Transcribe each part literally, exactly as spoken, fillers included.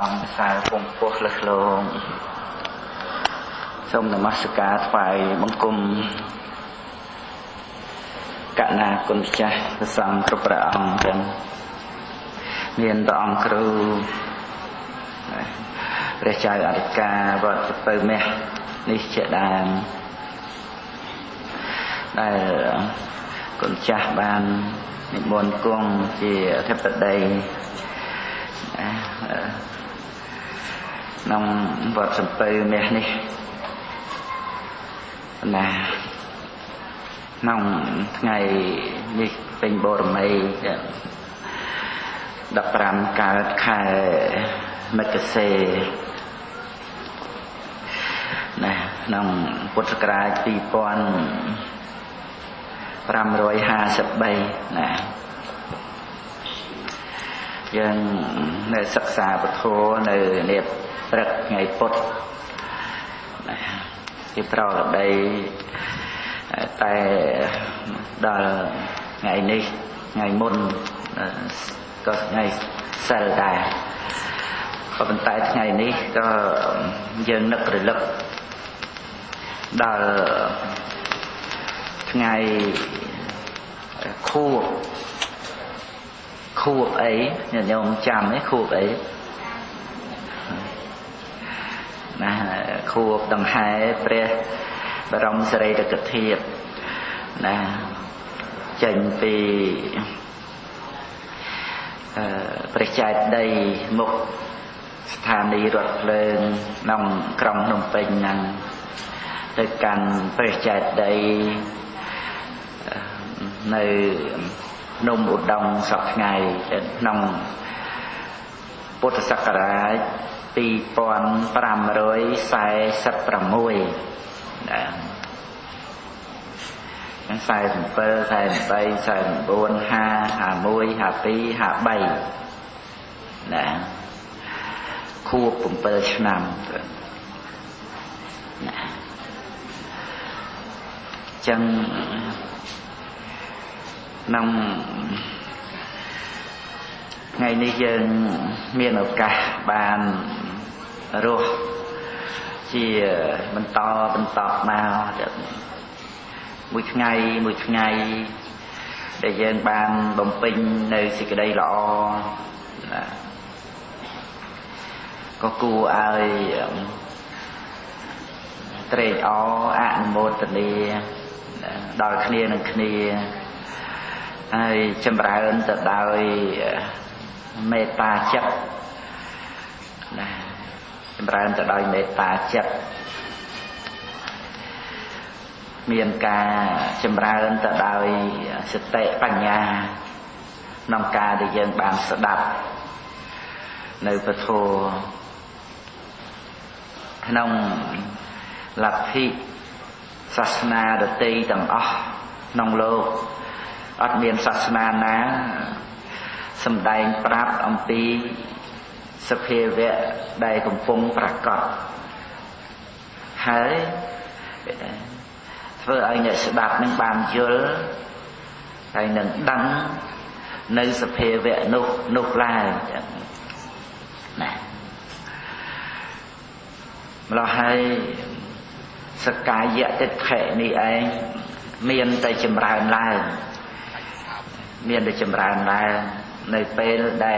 ông sai phong quốc lực luôn xong là massacre phải băng cung cả na con trai sang cấp ra ông chân miền đông kêu để chạy ở cả và từ mẹ đi chạy đàn đây con trai ban môn cung thì thép tại đây nông vật sầm từ mẹ này là nông ngày đi bên bờ mây đập ram cả khai mệt cái xe nè nông bút cái pi pon ram rồi hà sập bay nè dân nơi sắc xa bậc thô nơi niệm rất ngày bút cái trò ở đây tại đó ngày này ngày môn có ngày sờ đài có bên tại ngày này có dân nực rồi lực đó ngày khu khu ấy nhà nhôm chạm ấy khu ấy nè khu tầng hai pre rong sợi được cực thiệp nè chỉnh vì pre chạy đây một thàn đi ruột lên nòng còng nòng bình năng từ cành pre chạy đây nơi nông ụt đồng sọc ngày nông bút sắc ra pi pon pram rồi sai sập pram môi cái sai thành pơ sai thành bay sai thành buôn ha hà môi hà pi hà bay nè khu bụng pơ năm chân nông ngày nay dân miền ở cả bàn ruột chỉ mình to mình tọt màu mùi ngày mùi ngày để dân bàn bồng pin nơi xí cái đây lọ có cu ai trade ó ăn một tuần đi đòi khnia nâng khnia ai chăm ra ơn tự đòi meta chất chăm ra ơn tự đòi meta chất miền ca chăm ra ơn tự đòi sự tệ bằng nhà nông ca để dân bàn sẽ đập nơi vật thô nông lập thị sát na được tây tầng ốc nông lô ở miền sát na ná xâm đáy prap ông tí sắp hề vẹ đầy cùng phong prạc cọt hãy với anh ấy sẽ đạp nâng bàn dưa anh nâng đắng nơi sắp hề vẹ nục nục lại nè mà hayสกายะติดแผ่นี่เองเมียนแต่จำรานลายเมียนแต่จำรานลายในเป็นได้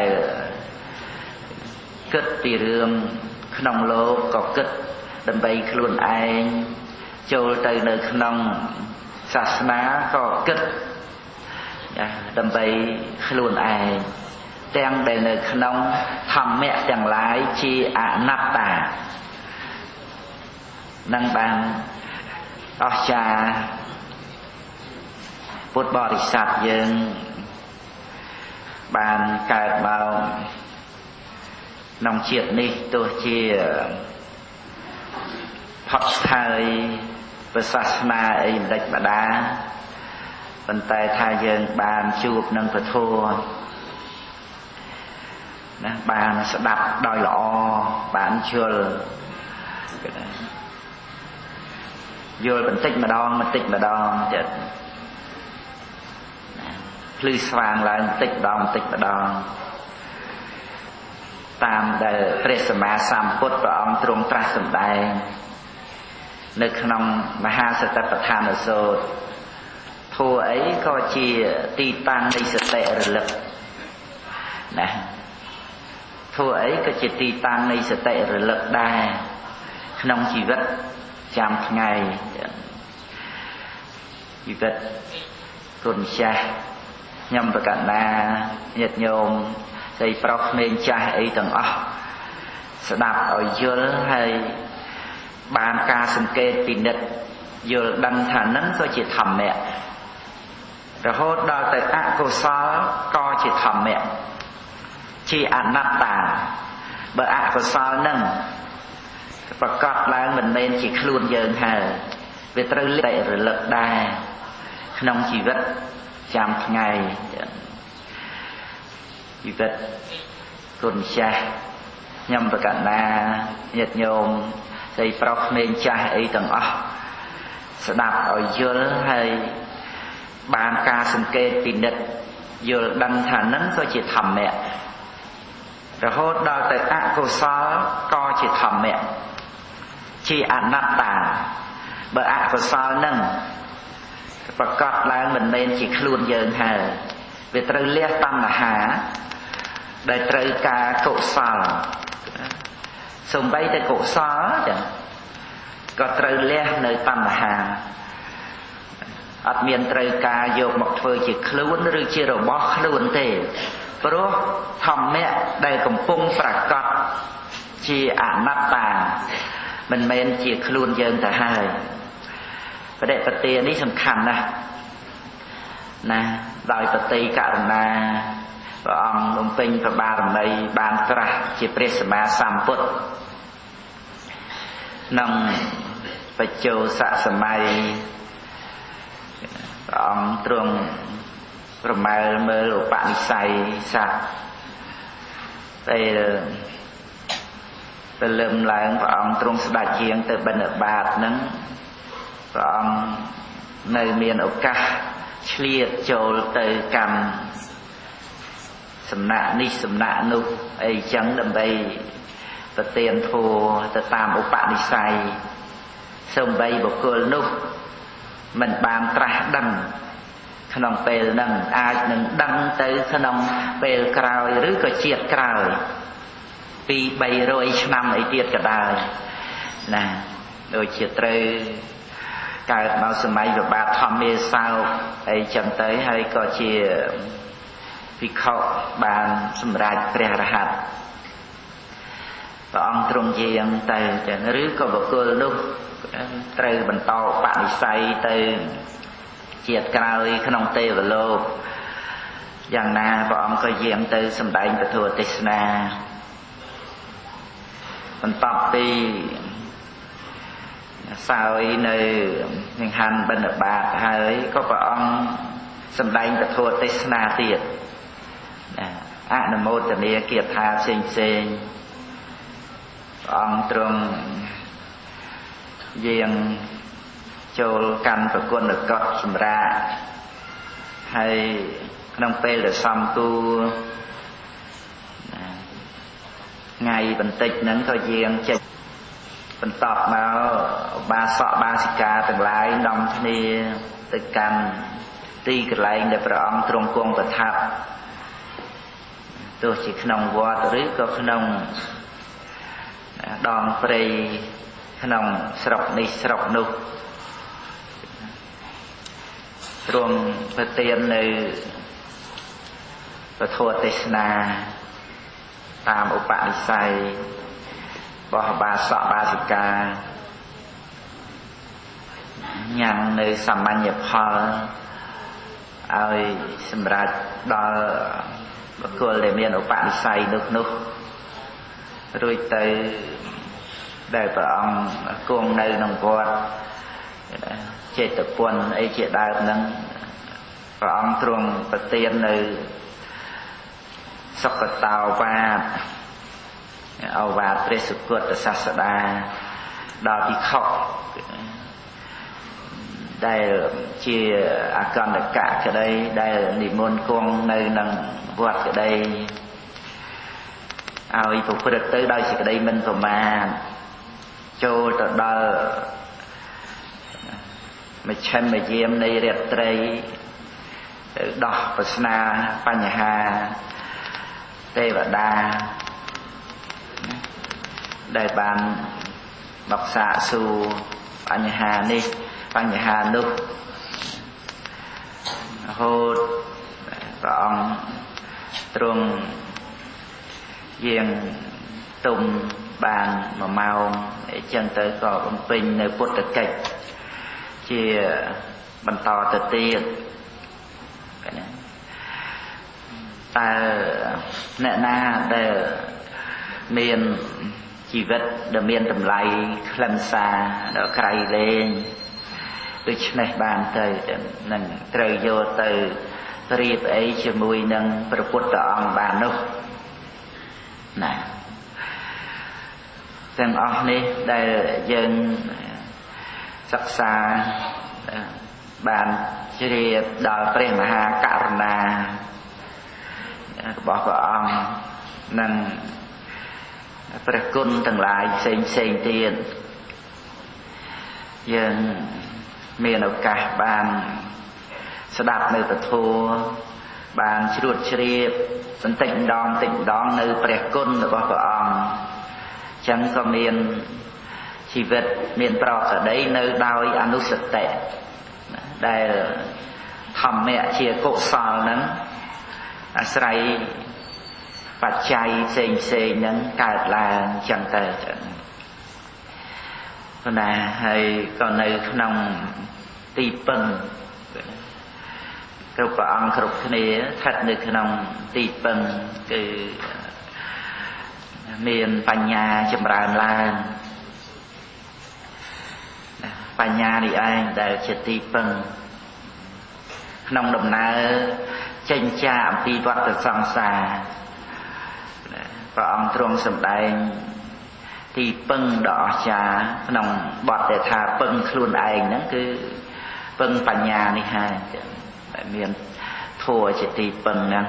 กึศปีเรื่องขนมโลกก็กึศดำไปคลุนเองโจลใจในขนมศาสนาก็กึศดำไปคลุนเองแตงได้ในขนมทำแม่แตงหลายชีอานับตานั่งบางอชาพุทธบริษัทยังบานเกิดมาน้องเชียดนี่ตัวเชียพัฒไทยประศาสนาเองเด็กบดาเป็นแต่ทายยังบานจูบนังประทัวนะบานสดับดอยหล่อบานเชื่อvô mình tích mà đo mình tích mà đo chết lư xoàng lại tích mà đo tích mà đo tam đờiព្រះសម្មាសម្ពុទ្ធព្រះអង្គទ្រង់ត្រាស់សម្ដែងនៅក្នុងមហាសតិប្បដ្ឋានសូត្រធัวអីក៏ជាទីតាំងនៃសតិរលឹកណាធัวអីក៏ជាទីតាំងនៃសតិរលឹកដែរក្នុងជីវិតចាំថ្ងៃជីវិតគុណចាស់ខ្ញុំប្រកាសណាញាតិញោមស្រីប្រុសក្មេងចាស់អីទាំងអស់ស្ដាប់ឲ្យយល់ហើយបានការសង្កេតពិនិត្យយល់ដឹងថានឹងក៏ជាធម្មៈរហូតដល់ទៅអកុសលក៏ជាធម្មៈជាអនត្តាបើអកុសលនឹងប្រកបឡើងមិនមែនជាខ្លួនយើងហើយវាត្រូវតែរលឹកដែរក្នុងជីវិតចាំថ្ងៃជីវិតគុណចាស់ខ្ញុំប្រកាសណាញាតិញោមស្រីប្រុសក្មេងចាស់អីទាំងអស់ស្ដាប់ឲ្យយល់ហើយបានការសង្កេតពិនិត្យយល់ដឹងថានឹងក៏ជាធម្មៈរហូតដល់ទៅអកុសលក៏ជាធម្មៈជាអនត្តាបើអកុសលនឹងប្រកបឡើងមិនមែនជាខ្លួនយើងហើយវាត្រូវលះតណ្ហាដែលត្រូវការកុសលសំបីតែកុសលចឹងក៏ត្រូវលះនៅតណ្ហាអត់មានត្រូវការយកមកធ្វើជាខ្លួនឬជារបស់ខ្លួនទេព្រោះធម្មៈដែលកំពុងប្រកបជាអនត្តាមិនមែនជាខ្លួនយើងទៅហើយបដិបទានេះសំខាន់ណាស់ណាដោយបតីករុណាព្រះអង្គបំពេញព្រះបារមីបានត្រាស់ជាព្រះសម្មាសម្ពុទ្ធក្នុងបច្ចោសៈសម័យព្រះអង្គទ្រង់ប្រមើលមើលឧបនិស្ស័យសត្វពេលទៅលឹមឡើងព្រះអង្គទ្រង់ស្ដេចយាងទៅបិណ្ឌបាតហ្នឹងព្រះអង្គនៅមានឱកាសឆ្លៀតចូលទៅកម្មសំណាក់នេះសំណាក់នោះអីចឹងដើម្បីប្រទានធម៌ទៅតាមឧបនិស្ស័យសូម្បីបុគ្គលនោះមិនបានត្រាស់ដឹងក្នុងពេលហ្នឹងអាចនឹងដឹងទៅក្នុងពេលក្រោយឬក៏ជាតិក្រោយពីបីរយឆ្នាំអីទៀតក៏ដោយណាដូចជាត្រូវកើតមកសម័យវិបាតធម្មាសោកអីចឹងទៅហើយក៏ជាភិក្ខុបានសម្រេចព្រះរហ័តព្រះអង្គទ្រង់យាងទៅចឹងឬក៏បុគ្គលនោះត្រូវបន្តបនិស្ស័យទៅជាតិក្រោយក្នុងទេវលោកយ៉ាងណាព្រះអង្គក៏យាងទៅសម្ដែងពធទេសនាបន្ទាប់ពីសោយនៅនឹងហាន់បិណ្ឌបាតហើយក៏ព្រះអង្គសម្ដែងពធទេសនាទៀតអនុមោទនាគាថាផ្សេងផ្សេងព្រះអង្គទ្រង់យាងចូលកាន់ប្រគុណកតសម្រាប់ហើយក្នុងពេលដែលសំគូថ្ងៃបន្តិចហ្នឹងក៏យាងចេញបន្តមកបាសកបាសិកាទាំងឡាយនាំគ្នាទៅកាន់ទីកន្លែងដែលព្រះអង្គទ្រង់គង់ប្រថាប់ទោះជាក្នុងវត្តឬក៏ក្នុងដងព្រៃក្នុងស្រុកនេះស្រុកនោះទ្រង់ប្រទាននៅពធទេសនាតាមឧបនិស្ស័យរបស់បាសកបាសិកាញ៉ាំងនៅសាមញ្ញផលឲ្យសម្រាប់ដល់បុគ្គលដែលមានឧបនិស្ស័យនោះនោះរួចទៅដែលព្រះអង្គគង់នៅក្នុងវត្តចេតពុនអីជាដើមហ្នឹងព្រះអង្គទ្រង់ប្រទាននៅសុគតោវាទឱវាទព្រះសុគតសាស្តាដល់ភិក្ខុដែលជាអកណ្ដកៈក្តីដែលនិមន្តគង់នៅនឹងវត្តក្តី ai phục phật tới đây sẽ đây mình của mà cho tới đó mà chân mà diêm này đẹp trai đọc và sna bánh hà tê và đa đại bàn bọc xạ su bánh hà ni bánh hà nụ hốt và ông trung riêng tùng bàn mà mau để chân tới có ông pin nơi phút được kịch chia bằng to từ tiên ta nè na để miền chỉ vật để miền tầm lại lần xa đỡ cày lên được này bàn tới nâng trời vô từ riêng ấy chỉ mùi nâng bật bút ông bàn đâu nè xem ông này đây dân sắc xa bàn chỉ đòi prem ha karna bỏ vào ông nângประคุณทั้งหลายเซ็งเซ็งเตียนยังมีโอกาสบานสดับในประตูบานชรุดเฉียบสันติดองติดดองในประคุณរបស់ព្រះអង្គចឹងក៏មានជីវិតមានប្រកបដីនៅដោយអនុសតិដែលធម្មៈជាកុសលហ្នឹងអាស្រ័យปัจจัยเซงเซงนั้นเกิดឡើងចឹងទៅប៉ុន្តែហើយក៏នៅក្នុងទីពឹងគ្រប់ព្រះអង្គគ្រប់គ្នាស្ថិតនៅក្នុងទីពឹងគឺមានបញ្ញាចម្រើនឡើងបញ្ញានេះឯងដែលជាទីពឹងក្នុងដំណើរចេញចាកអំពីវដ្តសង្សារព្រះអង្គទ្រង់សម្ដែងទីពឹងដ៏អស្ចារ្យក្នុងបទដែលថាពឹងខ្លួនឯងហ្នឹងគឺពឹងបញ្ញានេះហើយតែមានធัวជាទីពឹងហ្នឹង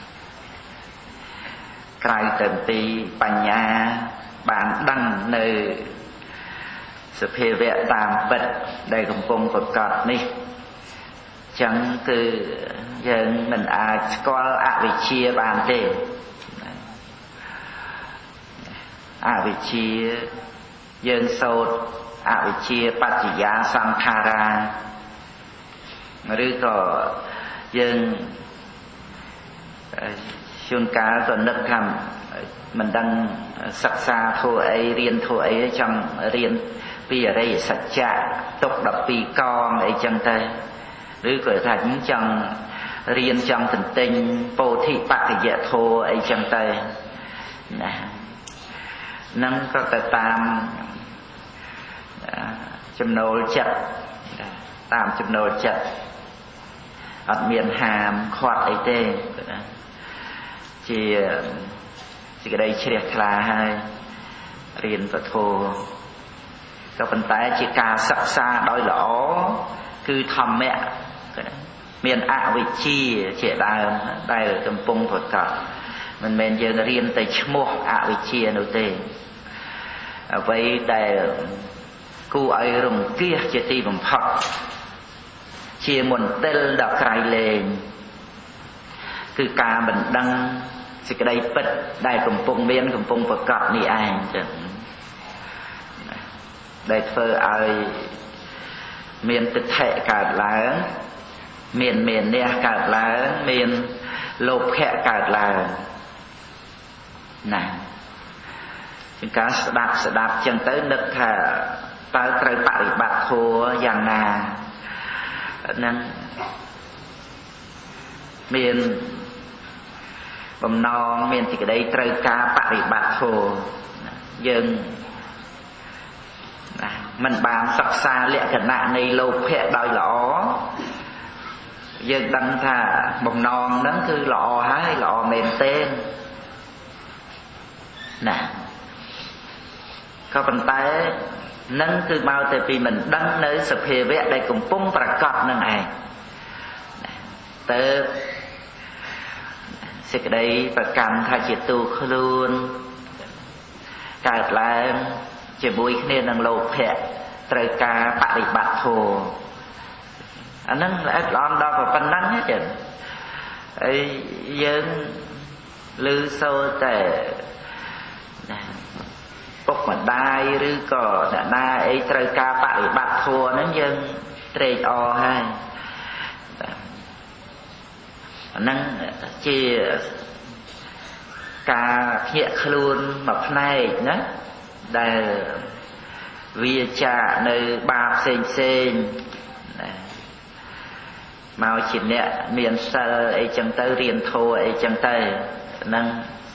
ក្រៅទៅពីបញ្ញាបានដឹងនៅសភាវៈតាមពិតដែលកំពុងប្រកបនេះចឹងគឺយើងមិនអាចស្គាល់អវិជ្ជាបានទេអវិជ្ជាយើងសូត្រអវិជ្ជាបច្ចយាសង្ខារាឬក៏យើងជួនកាលក៏នឹកថាមិនដឹងសិក្សាធัวអីរៀនធัวអីចង់រៀនពីអរិយសច្ចៈទុកដប់ពីរកងអីចឹងទៅឬក៏ថាចង់រៀនចង់ទន្ទិញពោធិបក្ខយធัวអីចឹងទៅណានឹងក៏ទៅតាមចំណូលចិត្តតាមចំណូលចិត្តអត់មានហាមឃាត់អីទេជាសេចក្តីជ្រះថ្លាហើយរៀនពធក៏ប៉ុន្តែជាការសិក្សាដោយល្អគឺធម្មៈមានអវិជ្ជាជាដើមដែលកំពុងប្រកបមិនមែនយើងរៀនតែឈ្មោះអវិជ្ជានោះទេអ្វីដែលគួរឲ្យរង្គៀសជាទីបំផុតជាមន្ទិលដ៏ក្រៃលែងគឺការមិនដឹងសេចក្តីពិតដែលកំពុងមានកំពុងប្រកបនេះឯងចឹងដែលធ្វើឲ្យមានទិដ្ឋិកើតឡើងមានមេនះកើតឡើងមានលោភៈកើតឡើងណាជាការស្ដាប់ស្ដាប់ចឹងទៅនឹកថាតើត្រូវបរិបត្តិធម៌យ៉ាងណាហ្នឹងមានបំណងមានសេចក្តីត្រូវការបរិបត្តិធម៌យើងណាមិនបានសិក្សាលក្ខណៈនៃលោភៈដោយល្អយើងដឹងថាបំណងហ្នឹងគឺល្អហើយល្អមែនទេណាក៏ប៉ុន្តែនឹងគឺមកតែពីមិនដឹងនៅសភាវៈដែលកំពុងប្រកបនឹងឯងទៅសេចក្តីប្រកាន់ថាជាទូខ្លួនកើតឡើងជាមួយគ្នានឹងលោភៈត្រូវការបដិបត្តិធម៌អាហ្នឹងល្អិតល្អន់ដល់ប៉ុណ្ណឹងទេហើយយើងឮសូរតែពុកម្ដាយឬក៏អ្នកណាអីត្រូវការបដិបត្តិធម៌ហ្នឹងយើងត្រេកអរហើយអាហ្នឹងជាការភ្ញាក់ខ្លួនមួយផ្នែកណាដែលវាចាកនៅបាបផ្សេងផ្សេងណាមកជាអ្នកមានសិលអីចឹងទៅរៀនធម៌អីចឹងទៅហ្នឹង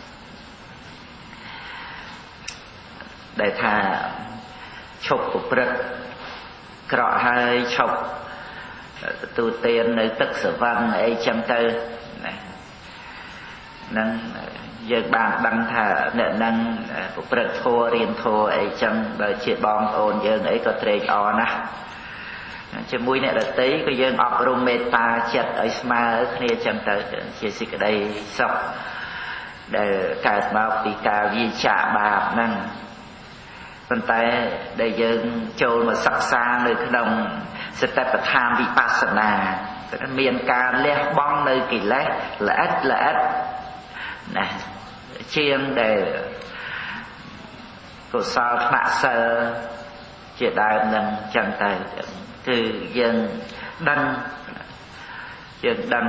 ដែលថាឈប់ប្រព្រឹត្តក្រក់ហើយឈប់ទូទាននៅទឹកសវណ្ណអីចឹងទៅណាហ្នឹងយើងបានដឹងថាអ្នកហ្នឹងប្រព្រឹត្តធម៌រៀនធម៌អីចឹងបើជាបងប្អូនយើងអីក៏ត្រេកអរណាស់ជាមួយអ្នកដទៃក៏យើងអប់រំមេត្តាចិត្តឲ្យស្មើគ្នាចឹងទៅជាសេចក្តីសុខដែលកើតមកពីការវិចារបាបហ្នឹងប៉ុន្តែដែលយើងចូលមកសិក្សានៅក្នុងសតិប្បដ្ឋានវិបស្សនាមានការលះបង់នៅកិលេសល្អិតល្អិតណាជាងដែលកុសលថ្នាក់សិលជាដើមនឹងចឹងទៅគឺយើងដឹងយើងដឹង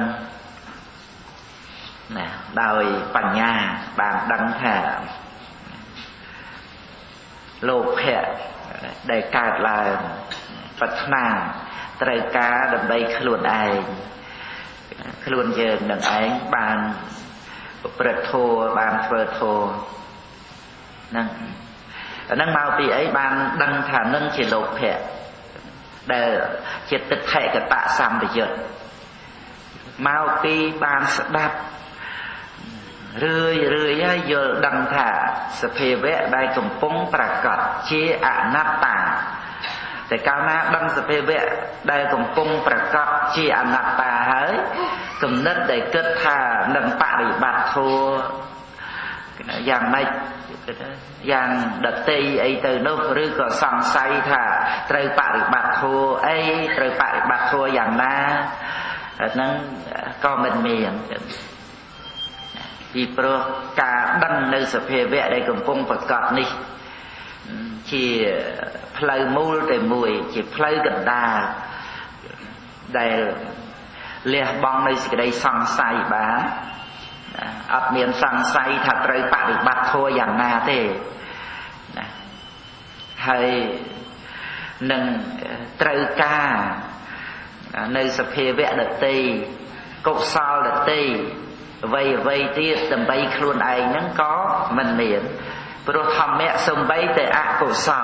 ណាដោយបញ្ញាបានដឹងថាលោភៈដែលកើតឡើងប្រាថ្នាត្រូវការដើម្បីខ្លួនឯងខ្លួនយើងនឹងឯងបានប្រព្រឹត្តធម៌បានធ្វើធម៌ហ្នឹងអាហ្នឹងមកពីអីបានដឹងថានឹងជាលោភៈដែលជាទិដ្ឋិកតសម្បយុទ្ធមកពីបានស្ដាប់រឿយរឿយហើយយល់ដឹងថាសភាវៈដែលកំពុងប្រកបជាអនត្តាតែកាលណាដឹងសភាវៈដែលកំពុងប្រកបជាអនត្តាហើយគំនិតដែលគិតថានឹងបរិបត្តិធម៌យ៉ាងម៉េចយ៉ាងដតីអីទៅនោះឬក៏សង្ស័យថាត្រូវបរិបត្តិធម៌អីត្រូវបរិបត្តិធម៌យ៉ាងណាហ្នឹងក៏មិនមានពីព្រោះការដឹងនៅសភាវៈដែលកំពុងប្រកបនេះជាផ្លូវមូលតែមួយជាផ្លូវកណ្ដាលដែលលះបង់នៅសេចក្តីសង្ស័យបានអត់មានសង្ស័យថាត្រូវបរិបត្តិធម៌យ៉ាងណាទេណាហើយនឹងត្រូវការនៅសភាវៈដតីកុសលដតីអ្វីអ្វីទៀតដើម្បីខ្លួនឯងហ្នឹងក៏មិនមានព្រោះធម្មៈសំបីតែអកុសល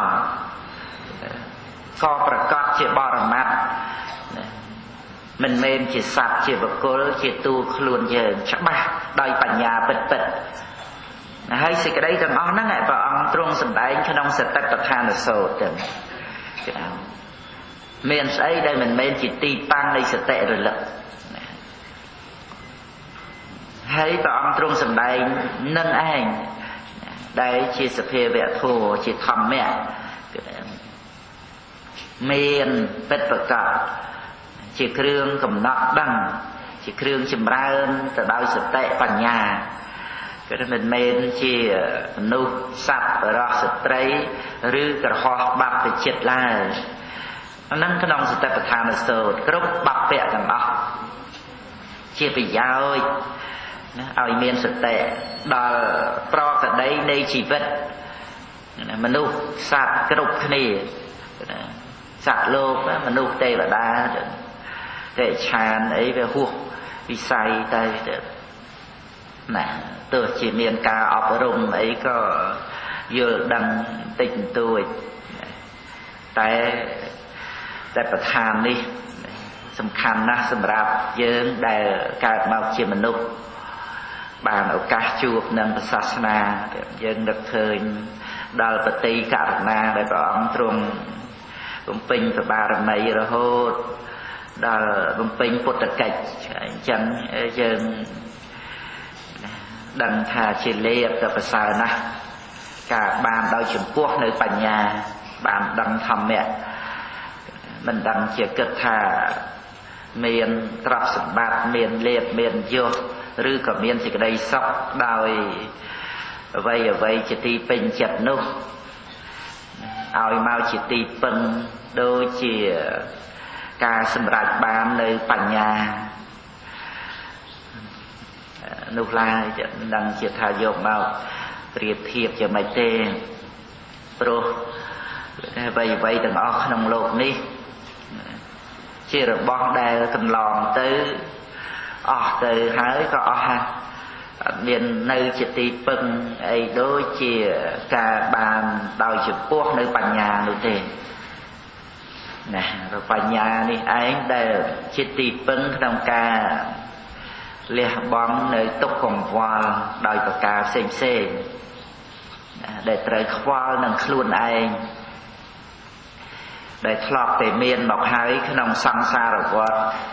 ក៏ប្រកបជាបរមត្ថមិនមែនជាសត្វជាបុគ្គលជាតួខ្លួនយើងច្បាស់ដោយបញ្ញាពិតពិតហើយសេចក្តីទាំងអស់ហ្នឹងព្រះអង្គទ្រង់សម្ដែងក្នុងសតិប្បដ្ឋានសូត្រទៅមានស្អីដែលមិនមែនជាទីតាំងនៃសតិរលឹកហើយព្រះអង្គទ្រង់សម្ដែងនឹងឯងដែលជាសភាវៈធម៌ជាធម្មៈមានពិតប្រកបជាគ្រឿងកំណត់ដឹងជាគ្រឿងចម្រើនទៅដោយសតិបញ្ញាគឺមិនមែនជាមនុស្សសត្វបរោះស្ត្រីឬក្រហោះបាប់ទៅចិត្តឡើយអានឹងក្នុងសតិប្បដ្ឋានសូត្រគ្រប់បព្វៈទាំងអស់ជាប្រយោជន៍ឲ្យមានសតិដល់ប្រកដីនៃជីវិតមនុស្សសត្វគ្រប់គ្នាសត្វលោកមនុស្សទេវតាទេឆានអីវាហួសវិស័យទៅណាទោះជាមានការអប់រំអីក៏យល់ដឹងតិចបន្តួចតែតែប្រធាននេះសំខាន់ណាស់សម្រាប់យើងដែលកើតមកជាមនុស្សបានឱកាសជួបនឹងព្រះសាសនាយើងនឹកឃើញដល់បតីករណាដែលព្រះអង្គទ្រង់បំពេញព្រះបារមីរហូតដល់បំពេញពុទ្ធកិច្ចអញ្ចឹងយើងដឹងថាជាលេបទៅប្រសើរណាស់ cả bàn đôi chấm quốc nơi bành nhà bàn đăng thầm mẹ mình đăng chỉ cực thà miền trọc sủng bát miền liệt miền vô rư cả miền chỉ cái đây sọc đòi vây ở vây chỉ ti pin chặt nút ao mau chỉ ti pin đôi chỉ ca sủng rạch bàn nơi bành nhà nút lai đăng chỉ thà vô mauเปรียบเทียบจะไม่เต้โปรใบใบต่างออกขนมโลกนี้เชื่อบ้องได้กันลองตื้อออกตื้อหายก็ออกฮะเมียนในจิตติปึงไอ้โดยเชี่ยกาบานดาวจุดพวกในปัญญาหรือเต้นะปัญญานี่ไอ้ได้จิตติปึงขนมกาเลี้ยบ้องในตุกของวอลโดยประกาศเซ็งเซ่ได้เตยควอลนั่งคลุนเองได้ทลอกแต่เมียนบอกให้ขนมสังสารวัฏ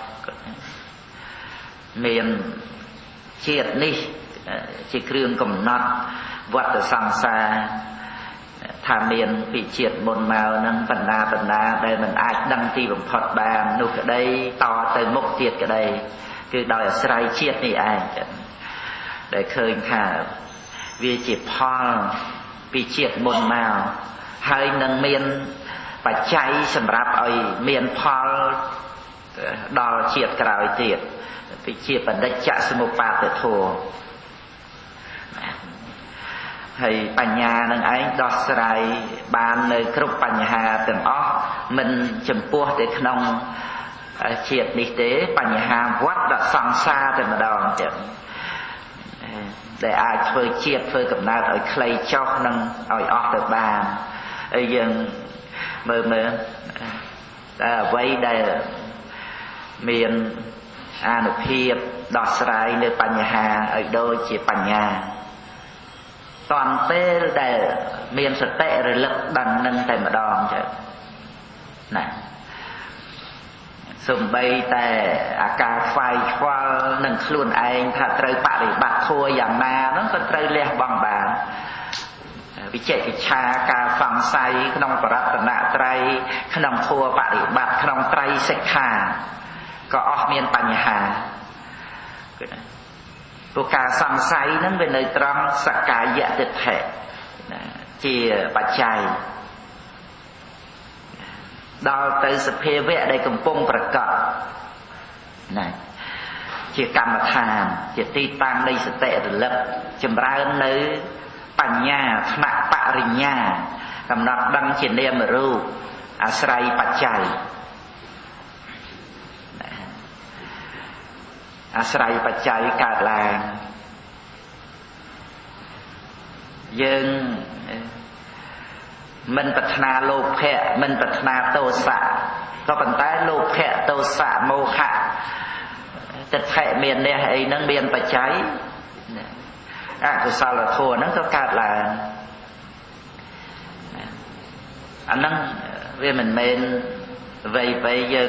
เมียนเชียดนี่จีเครื่องกำนัดวัดสังสารทาเมียนปีเชียดบนมานั่งปัญนาปัญนาได้มันอาจดังตีผมพอดบานนุกได้ต่อเตยมุกเทียดก็ได้คือดอยสไลเชียดนี่เองได้เคยค่ะวิจิตพ่อปีเชียดบนมาให้นังเมียนปัจจัยสำหรับไอ้เมียนพอลดอเชียดกล่าวเจียดปีเชียดปัญจสมุปบาทโทให้ปัญญานังไอ้ดอสไลบานในครุปัญญาถึงอ๋อมันจำพวกแต่ขนมเชียดนิเตปัญญาวัดดัดสังสาแต่มาดองเจ็บแต่อาจเคยเชียดเคยกับนาเอาใครชอบนั่งเอาออกแต่บานไอ้ยังเมื่อเมื่อแต่ไว้ได้เมียนอานุเพียบดอสไลในปัญญาไอ้โดยจีปัญญาตอนเต้ได้เมียนสเตะระลึกดังนั่งแต่มาดองเจ็บน่ะสมใบแต่อาการไฟฟ้าหนึ่งคลุนเองถ้าเตยปะริบัติทัวอย่างนานั้นก็เตยเลี้ยบางบานวิเจติชาการฟังไซขนมปรัตนาไตรขนมทัวปะริบัติขนมไตรเสกขาก็ออกเมียนปัญหาตัวการฟังไซนั้นเป็นในตรังสกายะเด็ดแท้เจียปัจจัยดาวเตยสเพเวะได้กำปงประกอบนะเกี่ยกรรมฐานเกี่ยตีตังในสเตระลึกจำราในปัญญาธรรมปริญญากำนับดังเฉียนเนียมรูปอาศัยปัจจัยอาศัยปัจจัยกาดแรงยังมันปัฒนาโลภะมันปัฒนาโทสะก็ปัญญาโลภะโทสะโมหะจะแผ่เมียนเนี่ยไอ้นั่งเมียนปัจจัยอ่ะกุศลโทนั่นก็การละอันนั้นเวมันเมนไปไปยัง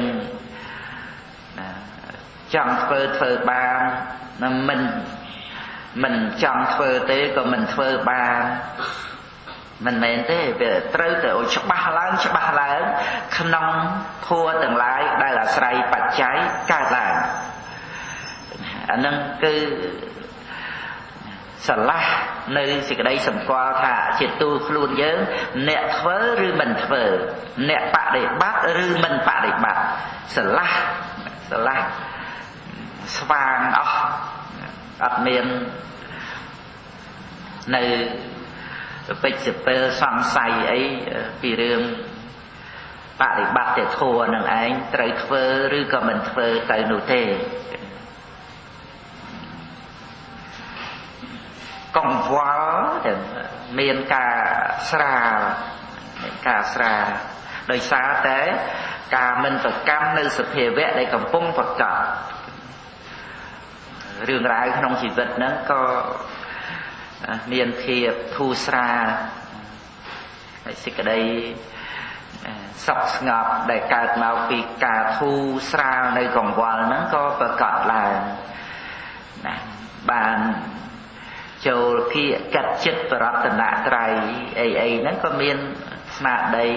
จังเฟอร์เฟอร์บางนั่นมันมันจังเฟอร์เต้ก็มันเฟอร์บางมันเมนเต้เปิดเตยแต่โอ้ฉบับล้างฉบับล้างขนมทัวต่างหลายได้ละใส่ปัจจัยการละอันนั้นคือสละในสิ่งใดสำคัญถ้าจิตตูคลุนเยอะเนะเฟอหรือมันเฟอเนะปะเดบัดหรือมันปะเดบัดสละสละสว่างอ๋ออัดเมียนในไปจะไปสังใส่ไอ้ปีเรื่องปะเดบัดแต่ทัวนั่งไอ้ไตรเฟอหรือก็มันเฟอไตรนูเตกองวอลเมียนกาสรากาสราโดยสาแต่กามันตกกรรมในสเพเวะในกำปงประกอบเรื่องร้ายขนมชีวิตนั้นก็เมียนเทียบทูสราในสิ่งใดสอบงอบได้การมาปีกาทูสราในกองวอลนั้นก็ประกอบลายบานเចូលគៀកកាត់ចិត្តបរតនត្រ័យអីអីហ្នឹងក៏មានស្មារតី